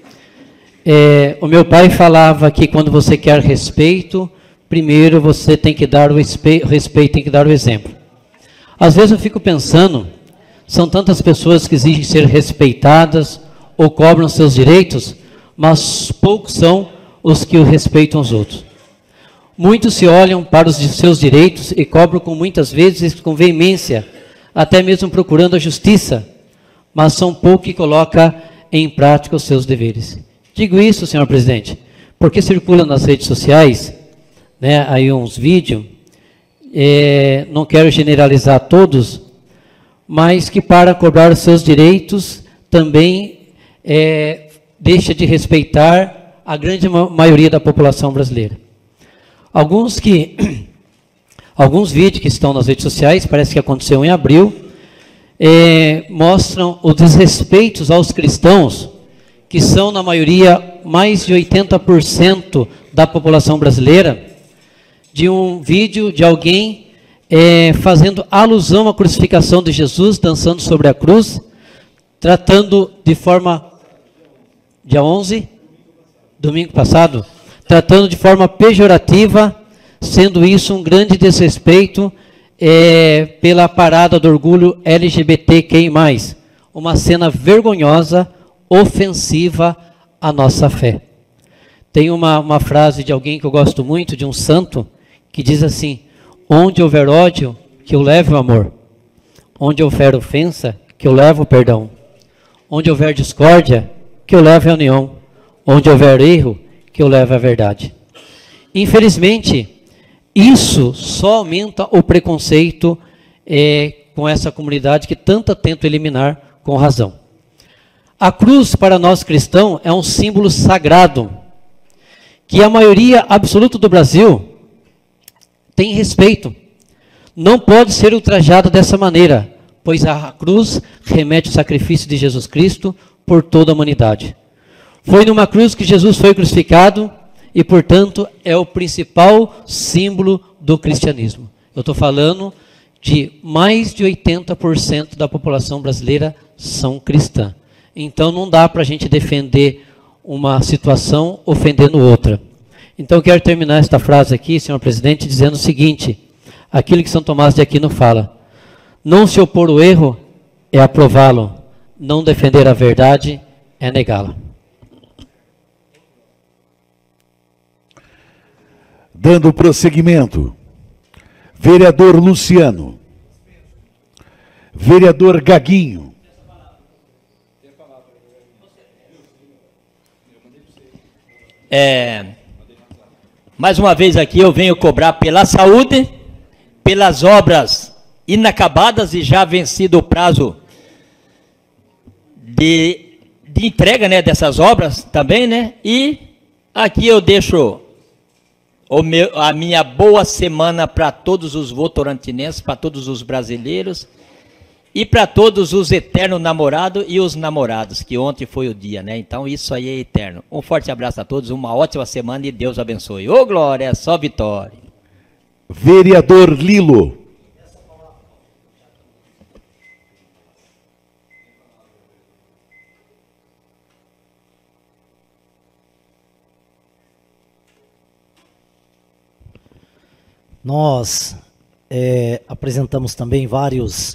S8: É, o meu pai falava que quando você quer respeito, primeiro você tem que dar o respeito, respeito tem que dar o exemplo. Às vezes eu fico pensando, são tantas pessoas que exigem ser respeitadas ou cobram seus direitos, mas poucos são os que respeitam os outros. Muitos se olham para os seus direitos e cobram com muitas vezes com veemência, até mesmo procurando a justiça, mas são poucos que colocam em prática os seus deveres. Digo isso, senhor presidente, porque circula nas redes sociais, né, aí uns vídeos, é, não quero generalizar todos, mas que para cobrar os seus direitos também é, deixa de respeitar a grande maioria da população brasileira. Alguns que, alguns vídeos que estão nas redes sociais, parece que aconteceu em abril, é, mostram os desrespeitos aos cristãos, que são, na maioria, mais de oitenta por cento da população brasileira, de um vídeo de alguém é, fazendo alusão à crucificação de Jesus, dançando sobre a cruz, tratando de forma, dia onze, domingo passado, tratando de forma pejorativa, sendo isso um grande desrespeito é, pela parada do orgulho L G B T Q I mais, uma cena vergonhosa, ofensiva à nossa fé. Tem uma, uma frase de alguém que eu gosto muito, de um santo, que diz assim: onde houver ódio, que eu leve o amor. Onde houver ofensa, que eu leve o perdão. Onde houver discórdia, que eu leve a união. Onde houver erro, que eu leve a verdade. Infelizmente, isso só aumenta o preconceito é, com essa comunidade que tanto tenta eliminar com razão. A cruz, para nós cristãos, é um símbolo sagrado, que a maioria absoluta do Brasil tem respeito. Não pode ser ultrajada dessa maneira, pois a cruz remete ao sacrifício de Jesus Cristo por toda a humanidade. Foi numa cruz que Jesus foi crucificado e, portanto, é o principal símbolo do cristianismo. Eu estou falando de mais de oitenta por cento da população brasileira são cristãs. Então não dá para a gente defender uma situação ofendendo outra. Então eu quero terminar esta frase aqui, senhor presidente, dizendo o seguinte: aquilo que São Tomás de Aquino fala: não se opor ao erro é aprová-lo, não defender a verdade é negá-la.
S2: Dando prosseguimento, vereador Luciano, vereador Gaguinho.
S6: É, mais uma vez aqui eu venho cobrar pela saúde, pelas obras inacabadas e já vencido o prazo de, de entrega, né, dessas obras também, né? E aqui eu deixo o meu, a minha boa semana para todos os votorantinenses, para todos os brasileiros e para todos os eternos namorados e os namorados, que ontem foi o dia, né? Então isso aí é eterno. Um forte abraço a todos, uma ótima semana e Deus abençoe. Ô glória, só vitória.
S2: Vereador Lilo.
S4: Nós é, apresentamos também vários,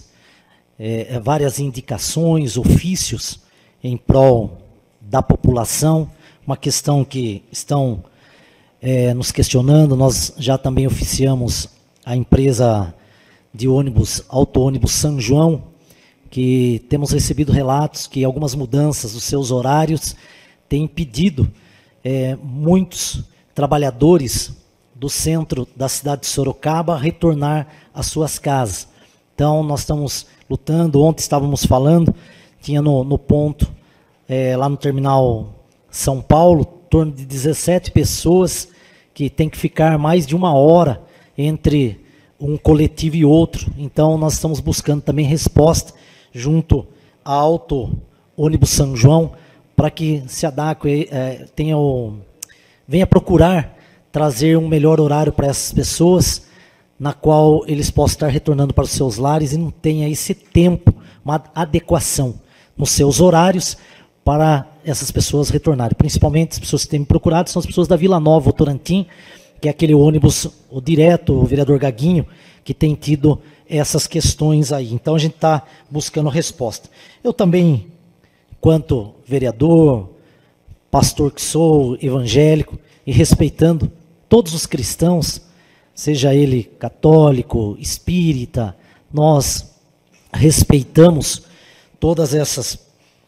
S4: é, várias indicações, ofícios em prol da população, uma questão que estão é, nos questionando. Nós já também oficiamos a empresa de ônibus, auto-ônibus São João, que temos recebido relatos que algumas mudanças dos seus horários têm impedido é, muitos trabalhadores do centro da cidade de Sorocaba retornar às suas casas. Então, nós estamos lutando. Ontem estávamos falando, tinha no, no ponto, é, lá no terminal São Paulo, em torno de dezessete pessoas que tem que ficar mais de uma hora entre um coletivo e outro. Então, nós estamos buscando também resposta junto à Auto Ônibus São João, para que se adeque, é, tenha o, venha procurar trazer um melhor horário para essas pessoas, na qual eles possam estar retornando para os seus lares e não tenha esse tempo, uma adequação nos seus horários para essas pessoas retornarem. Principalmente as pessoas que têm me procurado são as pessoas da Vila Nova, Votorantim, que é aquele ônibus, o direto, o vereador Gaguinho, que tem tido essas questões aí. Então a gente está buscando resposta. Eu também, enquanto vereador, pastor que sou, evangélico, e respeitando todos os cristãos, seja ele católico, espírita, nós respeitamos todas essas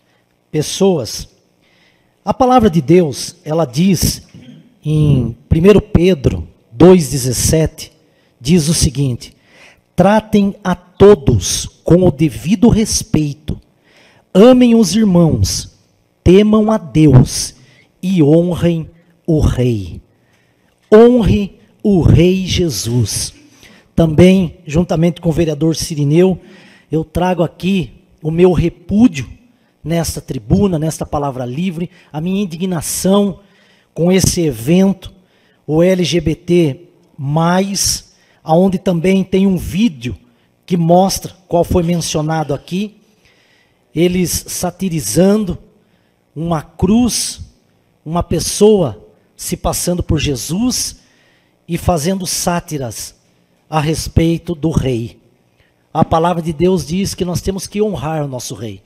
S4: pessoas. A palavra de Deus, ela diz em primeiro Pedro dois, dezessete, diz o seguinte: tratem a todos com o devido respeito, amem os irmãos, temam a Deus e honrem o Rei. Honre o Rei Jesus. Também, juntamente com o vereador Cirineu, eu trago aqui o meu repúdio nesta tribuna, nesta palavra livre, a minha indignação com esse evento, o L G B T mais, onde também tem um vídeo que mostra qual foi mencionado aqui, eles satirizando uma cruz, uma pessoa se passando por Jesus e fazendo sátiras a respeito do rei. A palavra de Deus diz que nós temos que honrar o nosso rei.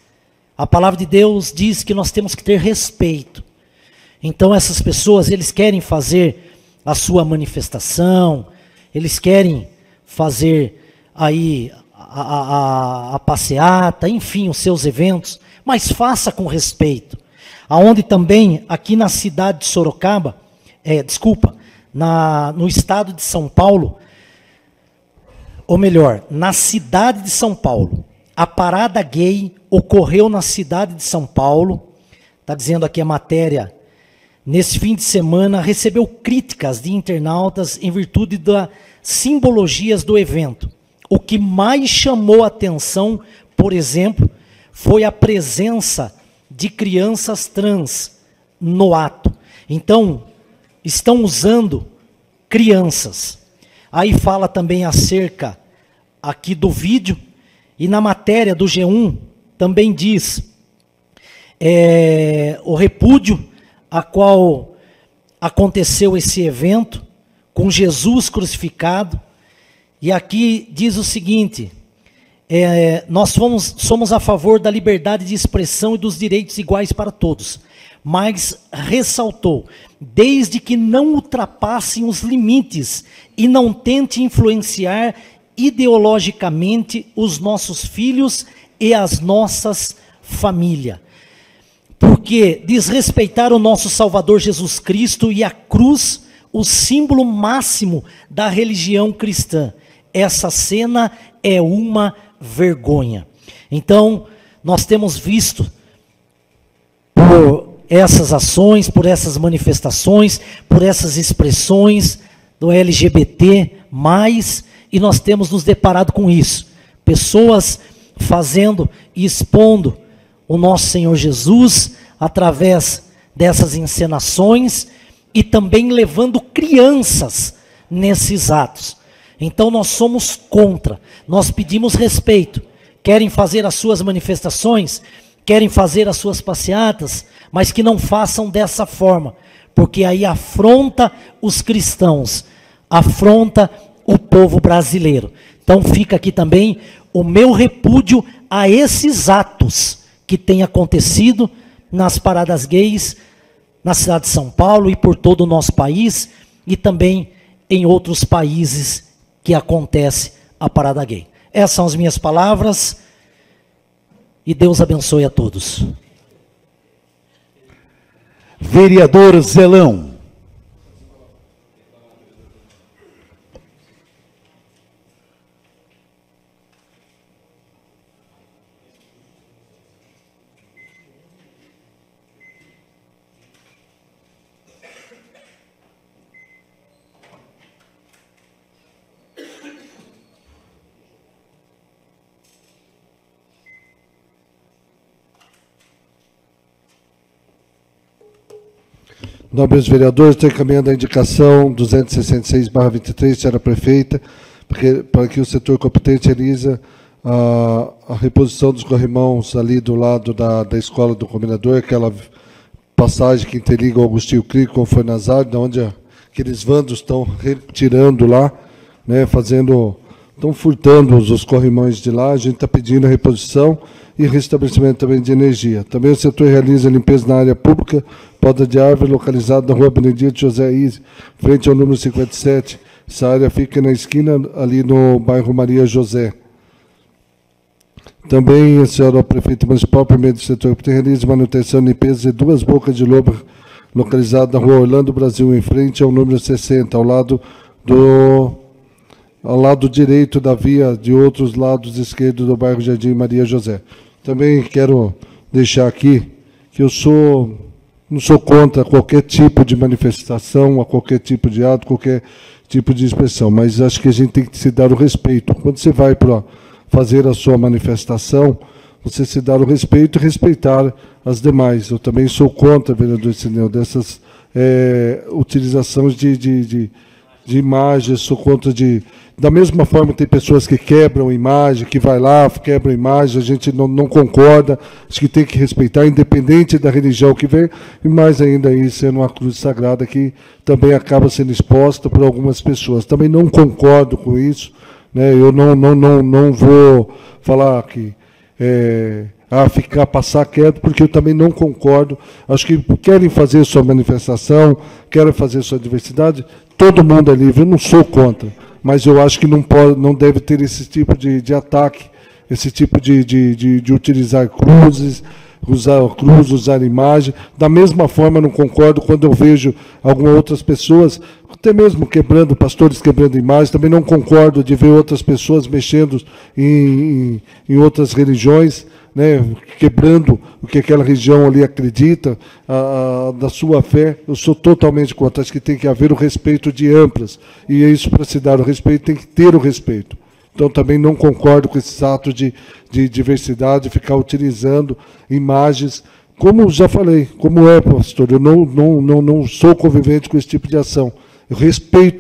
S4: A palavra de Deus diz que nós temos que ter respeito. Então essas pessoas, eles querem fazer a sua manifestação, eles querem fazer aí a, a, a, a passeata, enfim, os seus eventos, mas faça com respeito. Aonde também, aqui na cidade de Sorocaba, é, desculpa, na, no estado de São Paulo, ou melhor, na cidade de São Paulo, a parada gay ocorreu na cidade de São Paulo, está dizendo aqui a matéria, nesse fim de semana, recebeu críticas de internautas em virtude das simbologias do evento. O que mais chamou a atenção, por exemplo, foi a presença de crianças trans no ato. Então, estão usando crianças. Aí fala também acerca aqui do vídeo, e na matéria do G um também diz é, o repúdio a qual aconteceu esse evento com Jesus crucificado. E aqui diz o seguinte: É, nós somos, somos a favor da liberdade de expressão e dos direitos iguais para todos, mas ressaltou, desde que não ultrapassem os limites e não tente influenciar ideologicamente os nossos filhos e as nossas famílias. Porque desrespeitar o nosso Salvador Jesus Cristo e a cruz, o símbolo máximo da religião cristã. Essa cena é uma vergonha. Então, nós temos visto por essas ações, por essas manifestações, por essas expressões do L G B T mais, e nós temos nos deparado com isso. Pessoas fazendo e expondo o nosso Senhor Jesus através dessas encenações e também levando crianças nesses atos. Então nós somos contra, nós pedimos respeito. Querem fazer as suas manifestações, querem fazer as suas passeatas, mas que não façam dessa forma, porque aí afronta os cristãos, afronta o povo brasileiro. Então fica aqui também o meu repúdio a esses atos que têm acontecido nas paradas gays, na cidade de São Paulo e por todo o nosso país, e também em outros países que acontece a parada gay. Essas são as minhas palavras, e Deus abençoe a todos.
S2: Vereador Zelão.
S3: Nobres vereadores, estou encaminhando a indicação duzentos e sessenta e seis barra vinte e três, senhora prefeita, porque, para que o setor competente realize a, a reposição dos corrimãos ali do lado da, da escola do combinador, aquela passagem que interliga o Agostinho Crico com o Fornazar, onde a, aqueles vândalos estão retirando lá, né, fazendo, estão furtando os, os corrimões de lá. A gente está pedindo a reposição e restabelecimento também de energia. Também o setor realiza limpeza na área pública, poda de árvore localizada na rua Benedito José Izzi, frente ao número cinquenta e sete. Essa área fica na esquina, ali no bairro Maria José. Também a senhora prefeita municipal, por meio do setor, realiza manutenção e limpeza de duas bocas de lobo localizadas na rua Orlando Brasil, em frente ao número sessenta, ao lado do... ao lado direito da via, de outros lados esquerdos do bairro Jardim Maria José. Também quero deixar aqui que eu sou, não sou contra qualquer tipo de manifestação, a qualquer tipo de ato, qualquer tipo de expressão, mas acho que a gente tem que se dar o respeito. Quando você vai para fazer a sua manifestação, você se dar o respeito e respeitar as demais. Eu também sou contra, vereador Sineu, dessas é, utilizações de... de, de de imagens, sou contra de... Da mesma forma, tem pessoas que quebram imagem, que vai lá, quebram imagem, a gente não, não concorda, acho que tem que respeitar, independente da religião que vem, e mais ainda aí, sendo uma cruz sagrada que também acaba sendo exposta por algumas pessoas. Também não concordo com isso, né? Eu não, não, não, não vou falar que... É, a ficar, passar quieto, porque eu também não concordo. Acho que querem fazer sua manifestação, querem fazer sua diversidade, todo mundo é livre, eu não sou contra, mas eu acho que não, pode, não deve ter esse tipo de, de ataque, esse tipo de, de, de, de utilizar cruzes, usar cruz, usar imagem. Da mesma forma, não concordo quando eu vejo algumas outras pessoas, até mesmo quebrando, pastores quebrando imagens, também não concordo de ver outras pessoas mexendo em, em, em outras religiões, né, quebrando o que aquela região ali acredita, a, a, da sua fé. Eu sou totalmente contra. Acho que tem que haver o respeito de amplas, e é isso, para se dar o respeito, tem que ter o respeito. Então, também não concordo com esses atos de, de diversidade, ficar utilizando imagens, como já falei, como é, pastor, eu não, não, não, não sou convivente com esse tipo de ação. Eu respeito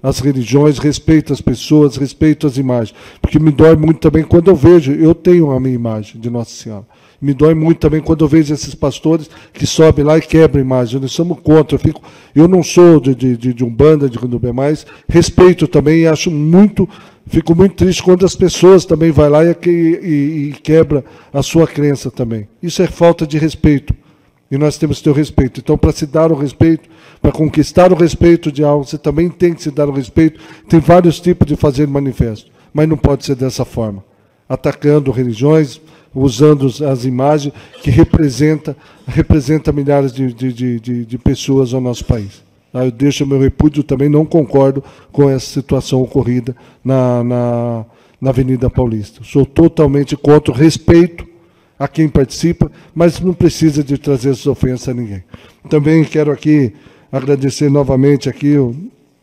S3: as religiões, respeito as pessoas, respeito as imagens. Porque me dói muito também quando eu vejo, eu tenho a minha imagem de Nossa Senhora. Me dói muito também quando eu vejo esses pastores que sobem lá e quebram a imagem. Nós somos contra. Eu, fico, eu não sou de, de, de Umbanda, de Candomblé, mas respeito também e acho muito, fico muito triste quando as pessoas também vão lá e, e, e quebram a sua crença também. Isso é falta de respeito. E nós temos que ter o respeito. Então, para se dar o respeito, para conquistar o respeito de algo, você também tem que se dar o respeito. Tem vários tipos de fazer manifesto, mas não pode ser dessa forma. Atacando religiões, usando as imagens que representa, representa milhares de, de, de, de pessoas ao nosso país. Eu deixo o meu repúdio, também não concordo com essa situação ocorrida na, na, na Avenida Paulista. Sou totalmente contra o respeito a quem participa, mas não precisa de trazer essas ofensas a ninguém. Também quero aqui agradecer novamente aqui o,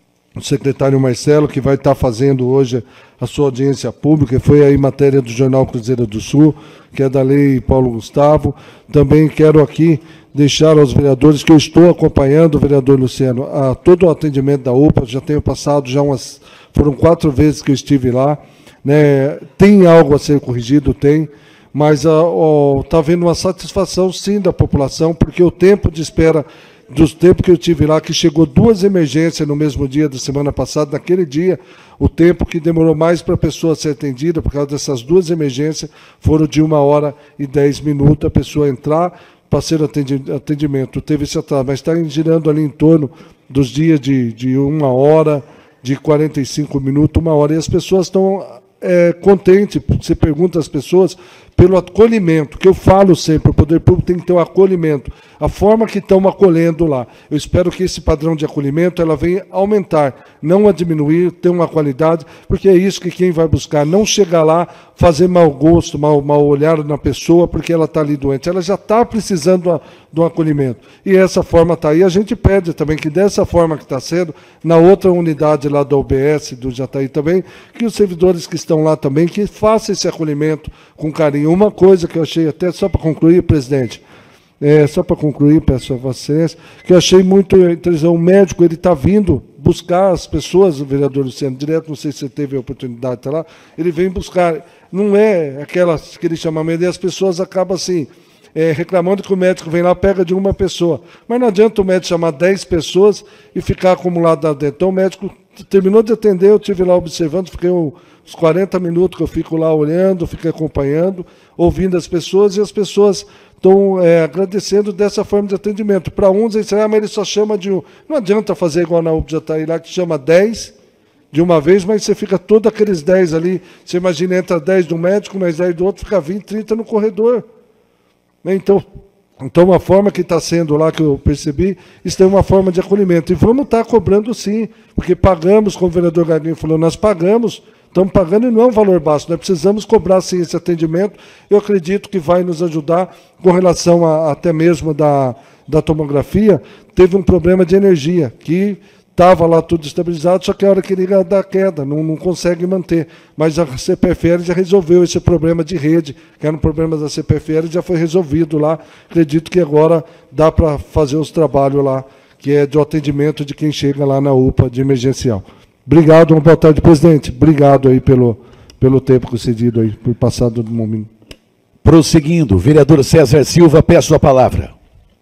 S3: o secretário Marcelo, que vai estar fazendo hoje a sua audiência pública, foi aí matéria do Jornal Cruzeiro do Sul, que é da Lei Paulo Gustavo. Também quero aqui deixar aos vereadores que eu estou acompanhando, o vereador Luciano, a todo o atendimento da U P A, já tenho passado, já umas, foram quatro vezes que eu estive lá, né? Tem algo a ser corrigido, tem, mas está havendo uma satisfação, sim, da população, porque o tempo de espera, dos tempos que eu tive lá, que chegou duas emergências no mesmo dia da semana passada, naquele dia, o tempo que demorou mais para a pessoa ser atendida, por causa dessas duas emergências, foram de uma hora e dez minutos, a pessoa entrar para ser atendimento. Teve esse atraso, mas está girando ali em torno dos dias de, de uma hora, de quarenta e cinco minutos, uma hora, e as pessoas estão é, contentes. Você pergunta às pessoas pelo acolhimento, que eu falo sempre, o poder público tem que ter um acolhimento, a forma que estão acolhendo lá. Eu espero que esse padrão de acolhimento ela venha aumentar, não a diminuir, ter uma qualidade, porque é isso que quem vai buscar, não chegar lá, fazer mau gosto, mau, mau olhar na pessoa, porque ela está ali doente, ela já está precisando de um acolhimento. E essa forma está aí, a gente pede também que dessa forma que está sendo, na outra unidade lá da U B S, do Jataí também, que os servidores que estão lá também, que façam esse acolhimento com carinho. Uma coisa que eu achei, até só para concluir, presidente, é, só para concluir, peço a Vossa Excelência, que eu achei muito interessante, o médico ele está vindo buscar as pessoas, o vereador Luciano, direto, não sei se você teve a oportunidade de estar lá, ele vem buscar, não é aquelas que ele chama medo, e as pessoas acabam assim, é, reclamando que o médico vem lá, pega de uma pessoa, mas não adianta o médico chamar dez pessoas e ficar acumulado lá dentro. Então o médico terminou de atender, eu estive lá observando, fiquei uns quarenta minutos que eu fico lá olhando, fico acompanhando, ouvindo as pessoas, e as pessoas estão é, agradecendo dessa forma de atendimento. Para uns, eles disseram, ah, mas ele só chama de um... Não adianta fazer igual na U P A Jataí lá, que chama dez de uma vez, mas você fica todos aqueles dez ali, você imagina, entra dez do médico, mais dez do outro, fica vinte, trinta no corredor. Então, então, a forma que está sendo lá, que eu percebi, isso é uma forma de acolhimento. E vamos estar cobrando sim, porque pagamos, como o vereador Gaguinho falou, nós pagamos, estamos pagando e não é um valor baixo, nós precisamos cobrar sim esse atendimento. Eu acredito que vai nos ajudar com relação a, até mesmo da, da tomografia. Teve um problema de energia, que estava lá tudo estabilizado, só que a hora que liga dá queda, não, não consegue manter. Mas a C P F L já resolveu esse problema de rede, que era um problema da C P F L, já foi resolvido lá. Acredito que agora dá para fazer os trabalhos lá, que é do atendimento de quem chega lá na U P A de emergencial. Obrigado, uma boa tarde, presidente. Obrigado aí pelo, pelo tempo concedido aí, por passar do momento.
S2: Prosseguindo, vereador César Silva, peço a palavra.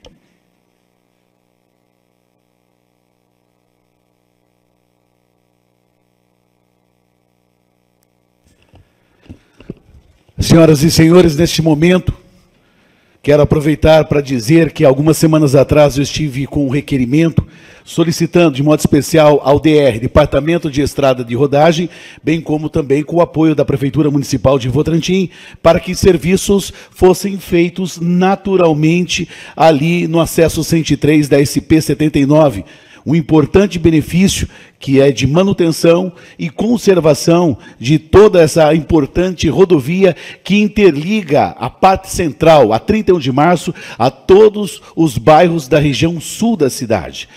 S2: Senhoras e senhores, neste momento, quero aproveitar para dizer que algumas semanas atrás eu estive com um requerimento solicitando, de modo especial, ao D R, Departamento de Estrada de Rodagem, bem como também com o apoio da Prefeitura Municipal de Votorantim, para que serviços fossem feitos naturalmente ali no acesso cento e três da S P setenta e nove, um importante benefício que é de manutenção e conservação de toda essa importante rodovia que interliga a parte central, a trinta e um de março, a todos os bairros da região sul da cidade.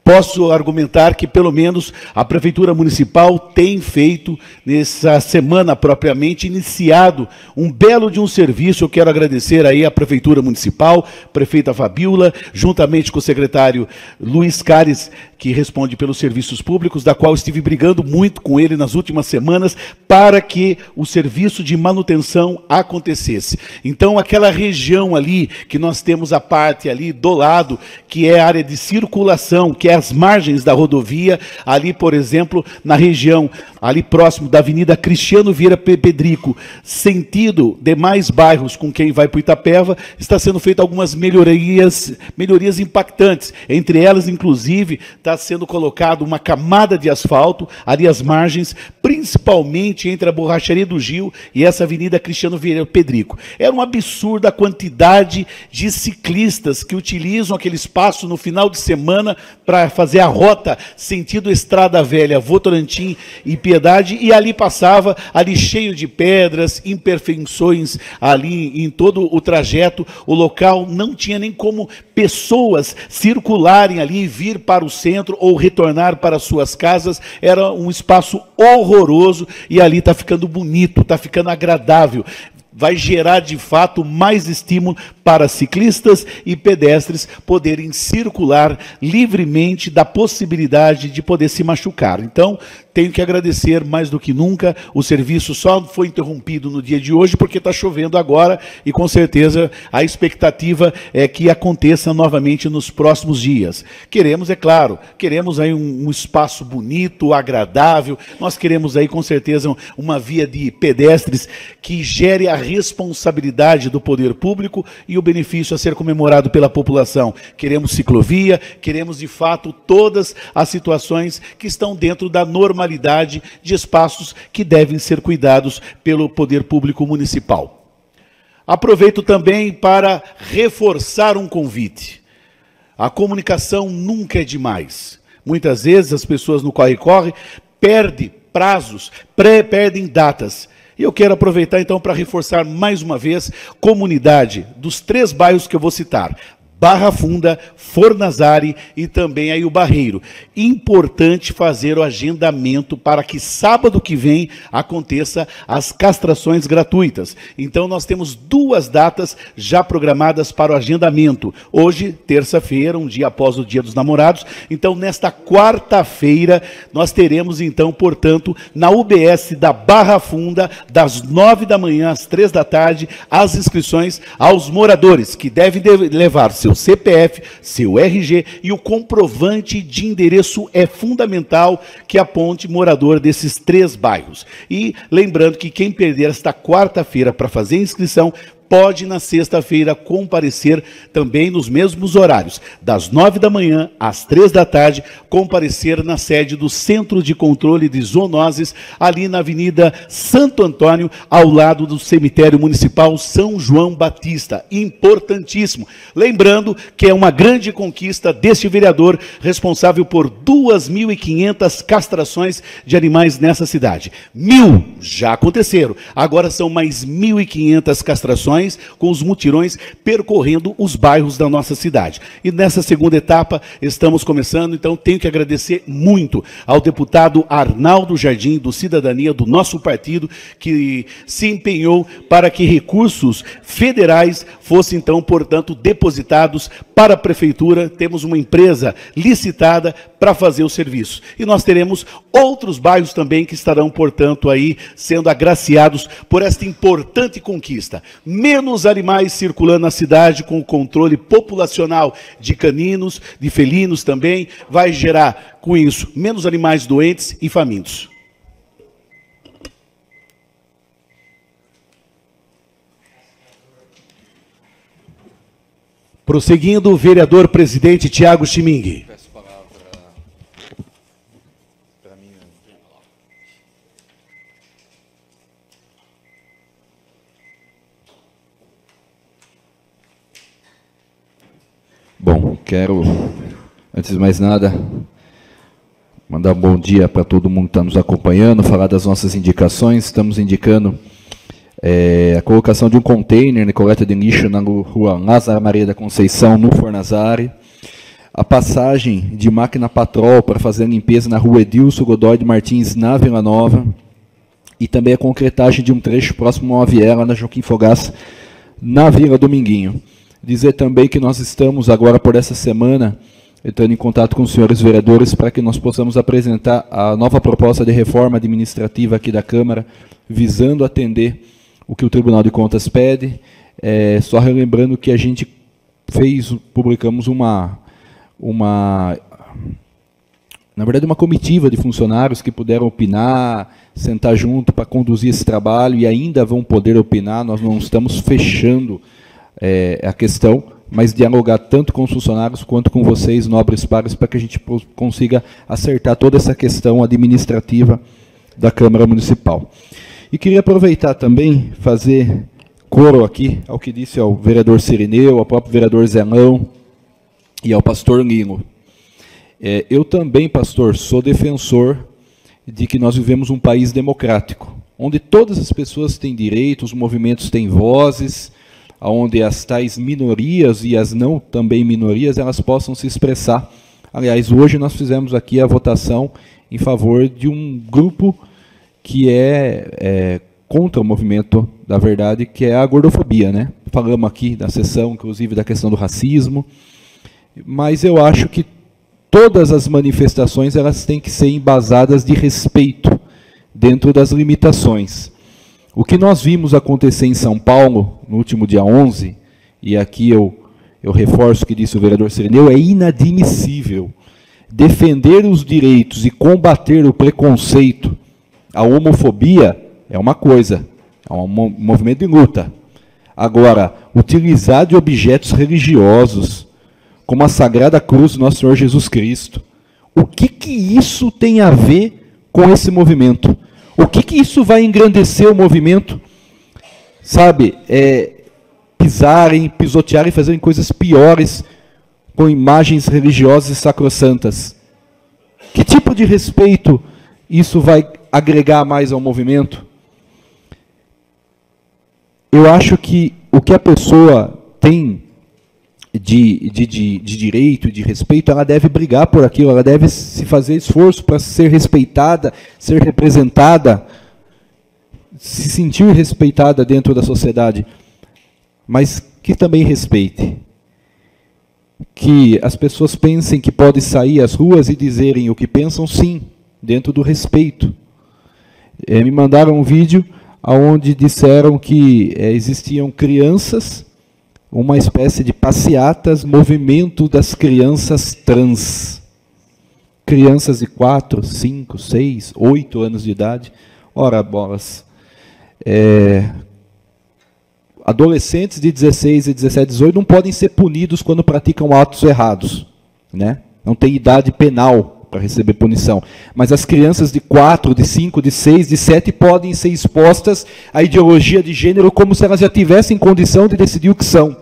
S2: posso argumentar que, pelo menos, a Prefeitura Municipal tem feito, nessa semana propriamente, iniciado um belo de um serviço. Eu quero agradecer aí à Prefeitura Municipal, prefeita Fabiola, juntamente com o secretário Luiz Cares, que responde pelos serviços públicos, da qual estive brigando muito com ele nas últimas semanas, para que o serviço de manutenção acontecesse. Então, aquela região ali, que nós temos a parte ali do lado, que é a área de circulação, que é as margens da rodovia, ali, por exemplo, na região, ali próximo da Avenida Cristiano Vieira Pedrico, sentido demais bairros com quem vai para o Itapeva, está sendo feita algumas melhorias, melhorias impactantes. Entre elas, inclusive, está sendo colocado uma camada de asfalto ali às margens, principalmente entre a Borracharia do Gil e essa Avenida Cristiano Vieira Pedrico. Era uma absurda a quantidade de ciclistas que utilizam aquele espaço no final de semana para fazer a rota sentido Estrada Velha, Votorantim e Piedade, e ali passava, ali cheio de pedras, imperfeições ali em todo o trajeto. O local não tinha nem como pessoas circularem ali e vir para o centro ou retornar para suas casas. Era um espaço horroroso e ali está ficando bonito, está ficando agradável. Vai gerar, de fato, mais estímulo para ciclistas e pedestres poderem circular livremente, da possibilidade de poder se machucar. Então, tenho que agradecer mais do que nunca. O serviço só foi interrompido no dia de hoje porque está chovendo agora e, com certeza, a expectativa é que aconteça novamente nos próximos dias. Queremos, é claro, queremos aí um, um espaço bonito, agradável. Nós queremos aí, com certeza, uma via de pedestres que gere a responsabilidade do poder público e o benefício a ser comemorado pela população. Queremos ciclovia, queremos, de fato, todas as situações que estão dentro da normalidade de espaços que devem ser cuidados pelo poder público municipal. Aproveito também para reforçar um convite. A comunicação nunca é demais. Muitas vezes as pessoas no corre-corre perdem prazos, pré perdem datas. E eu quero aproveitar então para reforçar mais uma vez, comunidade dos três bairros que eu vou citar: Barra Funda, Fornazari e também aí o Barreiro. Importante fazer o agendamento para que sábado que vem aconteça as castrações gratuitas. Então nós temos duas datas já programadas para o agendamento. Hoje, terça-feira, um dia após o Dia dos Namorados. Então nesta quarta-feira nós teremos então, portanto, na U B S da Barra Funda, das nove da manhã às três da tarde, as inscrições aos moradores, que devem levar seu C P F, seu R G e o comprovante de endereço é fundamental que aponte morador desses três bairros. E lembrando que quem perder esta quarta-feira para fazer a inscrição, pode na sexta-feira comparecer também nos mesmos horários, das nove da manhã às três da tarde, comparecer na sede do Centro de Controle de Zoonoses, ali na Avenida Santo Antônio, ao lado do Cemitério Municipal São João Batista. Importantíssimo. Lembrando que é uma grande conquista deste vereador, responsável por duas mil e quinhentas castrações de animais nessa cidade. Mil já aconteceram, agora são mais mil e quinhentas castrações, com os mutirões percorrendo os bairros da nossa cidade. E nessa segunda etapa estamos começando, então tenho que agradecer muito ao deputado Arnaldo Jardim, do Cidadania, do nosso partido, que se empenhou para que recursos federais fossem então, portanto, depositados para a prefeitura. Temos uma empresa licitada para fazer o serviço. E nós teremos outros bairros também que estarão, portanto, aí sendo agraciados por esta importante conquista. Menos animais circulando na cidade, com o controle populacional de caninos, de felinos também, vai gerar, com isso, menos animais doentes e famintos. Prosseguindo, o vereador presidente Tiago Chimingue.
S1: Bom, quero, antes de mais nada, mandar um bom dia para todo mundo que está nos acompanhando, falar das nossas indicações. Estamos indicando é, a colocação de um container de coleta de lixo na rua Lázaro Maria da Conceição, no Fornazari. a passagem de máquina patrol para fazer a limpeza na rua Edilson Godoy de Martins, na Vila Nova, e também a concretagem de um trecho próximo a uma viela na Joaquim Fogaça, na Vila Dominguinho. Dizer também que nós estamos agora, por essa semana, entrando em contato com os senhores vereadores para que nós possamos apresentar a nova proposta de reforma administrativa aqui da Câmara, visando atender o que o Tribunal de Contas pede. É, só relembrando que a gente fez, publicamos uma, uma, na verdade, uma comitiva de funcionários que puderam opinar, sentar junto para conduzir esse trabalho e ainda vão poder opinar. Nós não estamos fechando é, a questão, mas dialogar tanto com os funcionários quanto com vocês, nobres pares, para que a gente consiga acertar toda essa questão administrativa da Câmara Municipal. E queria aproveitar também, fazer coro aqui ao que disse ao vereador Cirineu, ao próprio vereador Zelão e ao pastor Lino. É, eu também, pastor, sou defensor de que nós vivemos um país democrático, onde todas as pessoas têm direitos, os movimentos têm vozes, onde as tais minorias e as não também minorias, elas possam se expressar. Aliás, hoje nós fizemos aqui a votação em favor de um grupo que é, é contra o movimento da verdade, que é a gordofobia, né? Falamos aqui na sessão, inclusive, da questão do racismo, mas eu acho que todas as manifestações elas têm que ser embasadas de respeito, dentro das limitações. O que nós vimos acontecer em São Paulo, no último dia onze, e aqui eu, eu reforço o que disse o vereador Cirineu, é inadmissível. Defender os direitos e combater o preconceito, a homofobia, é uma coisa, é um movimento de luta. Agora, utilizar de objetos religiosos, como a Sagrada Cruz do Nosso Senhor Jesus Cristo, o que, que isso tem a ver com esse movimento? O que, que isso vai engrandecer o movimento? Sabe, é, pisarem, pisotearem, fazerem coisas piores com imagens religiosas e sacrossantas. Que tipo de respeito isso vai agregar mais ao movimento? Eu acho que o que a pessoa tem de, de, de, de direito, de respeito, ela deve brigar por aquilo, ela deve se fazer esforço para ser respeitada, ser representada, se sentir respeitada dentro da sociedade, mas que também respeite. Que as pessoas pensem que podem sair às ruas e dizerem o que pensam, sim, dentro do respeito. É, me mandaram um vídeo onde disseram que é, existiam crianças, uma espécie de passeatas, movimento das crianças trans. Crianças de quatro, cinco, seis, oito anos de idade. Ora, bolas. É, adolescentes de dezesseis, dezessete, dezoito não podem ser punidos quando praticam atos errados, né? Não tem idade penal para receber punição. Mas as crianças de quatro, de cinco, de seis, de sete podem ser expostas à ideologia de gênero como se elas já tivessem condição de decidir o que são.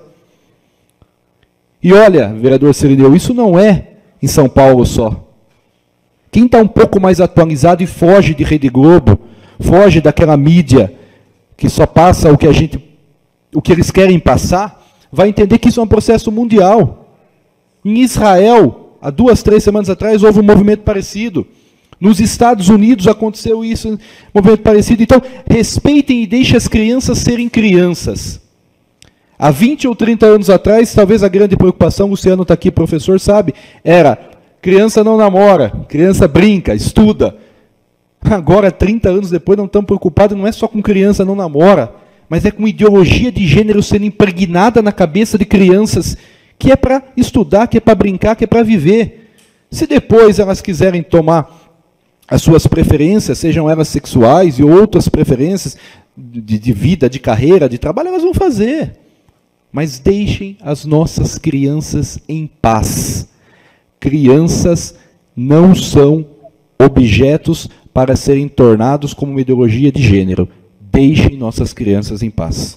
S1: E olha, vereador Cirineu, isso não é em São Paulo só. Quem está um pouco mais atualizado e foge de Rede Globo, foge daquela mídia que só passa o que a gente, o que eles querem passar, vai entender que isso é um processo mundial. Em Israel, há duas, três semanas atrás, houve um movimento parecido. Nos Estados Unidos aconteceu isso, um movimento parecido. Então, respeitem e deixem as crianças serem crianças. Há vinte ou trinta anos atrás, talvez a grande preocupação, o Luciano está aqui, professor, sabe, era criança não namora, criança brinca, estuda. Agora, trinta anos depois, não estamos preocupados, não é só com criança não namora, mas é com ideologia de gênero sendo impregnada na cabeça de crianças, que é para estudar, que é para brincar, que é para viver. Se depois elas quiserem tomar as suas preferências, sejam elas sexuais e outras preferências de, de vida, de carreira, de trabalho, elas vão fazer. Mas deixem as nossas crianças em paz. Crianças não são objetos para serem tornados como uma ideologia de gênero. Deixem nossas crianças em paz.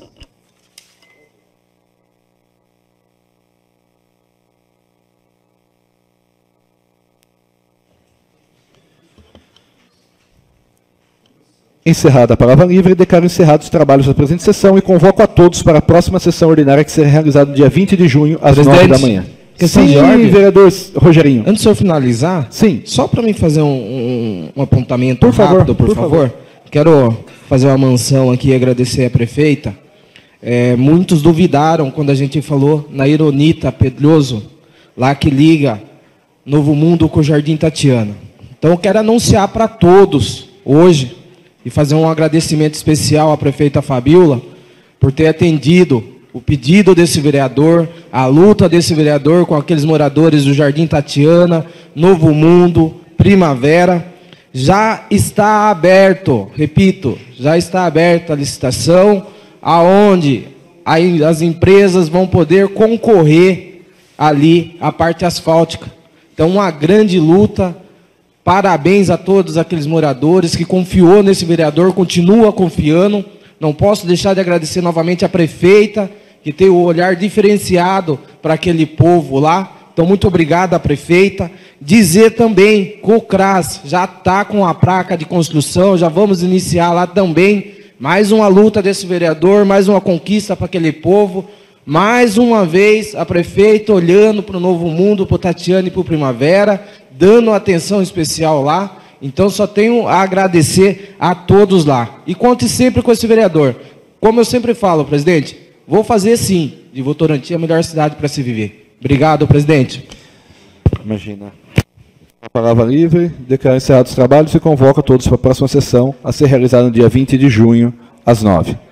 S1: Encerrada a palavra livre, declaro encerrados os trabalhos da presente sessão e convoco a todos para a próxima sessão ordinária que será realizada no dia vinte de junho, às nove da manhã.
S7: Questão
S1: Sim,
S7: de ordem.
S1: vereador Rogerinho.
S7: Antes do senhor finalizar,
S1: Sim.
S7: Só para mim fazer um, um, um apontamento
S1: Por favor,
S7: rápido, por,
S1: por
S7: favor.
S1: favor.
S7: Quero fazer uma menção aqui e agradecer a prefeita. É, muitos duvidaram quando a gente falou na Ironita Pedroso, lá que liga Novo Mundo com o Jardim Tatiana. Então eu quero anunciar para todos hoje e fazer um agradecimento especial à prefeita Fabiola por ter atendido o pedido desse vereador, a luta desse vereador com aqueles moradores do Jardim Tatiana, Novo Mundo, Primavera. Já está aberto, repito, já está aberta a licitação, aonde as empresas vão poder concorrer ali à parte asfáltica. Então, uma grande luta. Parabéns a todos aqueles moradores que confiou nesse vereador, continua confiando. Não posso deixar de agradecer novamente a prefeita, que tem o olhar diferenciado para aquele povo lá. Então, muito obrigado à prefeita. Dizer também que o CRAS já está com a placa de construção, já vamos iniciar lá também. Mais uma luta desse vereador, mais uma conquista para aquele povo. Mais uma vez, a prefeita olhando para o Novo Mundo, para o Tatiana e para o Primavera, dando atenção especial lá. Então, só tenho a agradecer a todos lá. E conte sempre com esse vereador. Como eu sempre falo, presidente, vou fazer sim de Votorantim a melhor cidade para se viver. Obrigado, presidente.
S1: Imagina. A palavra livre, declara encerrados os trabalhos e convoca todos para a próxima sessão, a ser realizada no dia vinte de junho, às nove.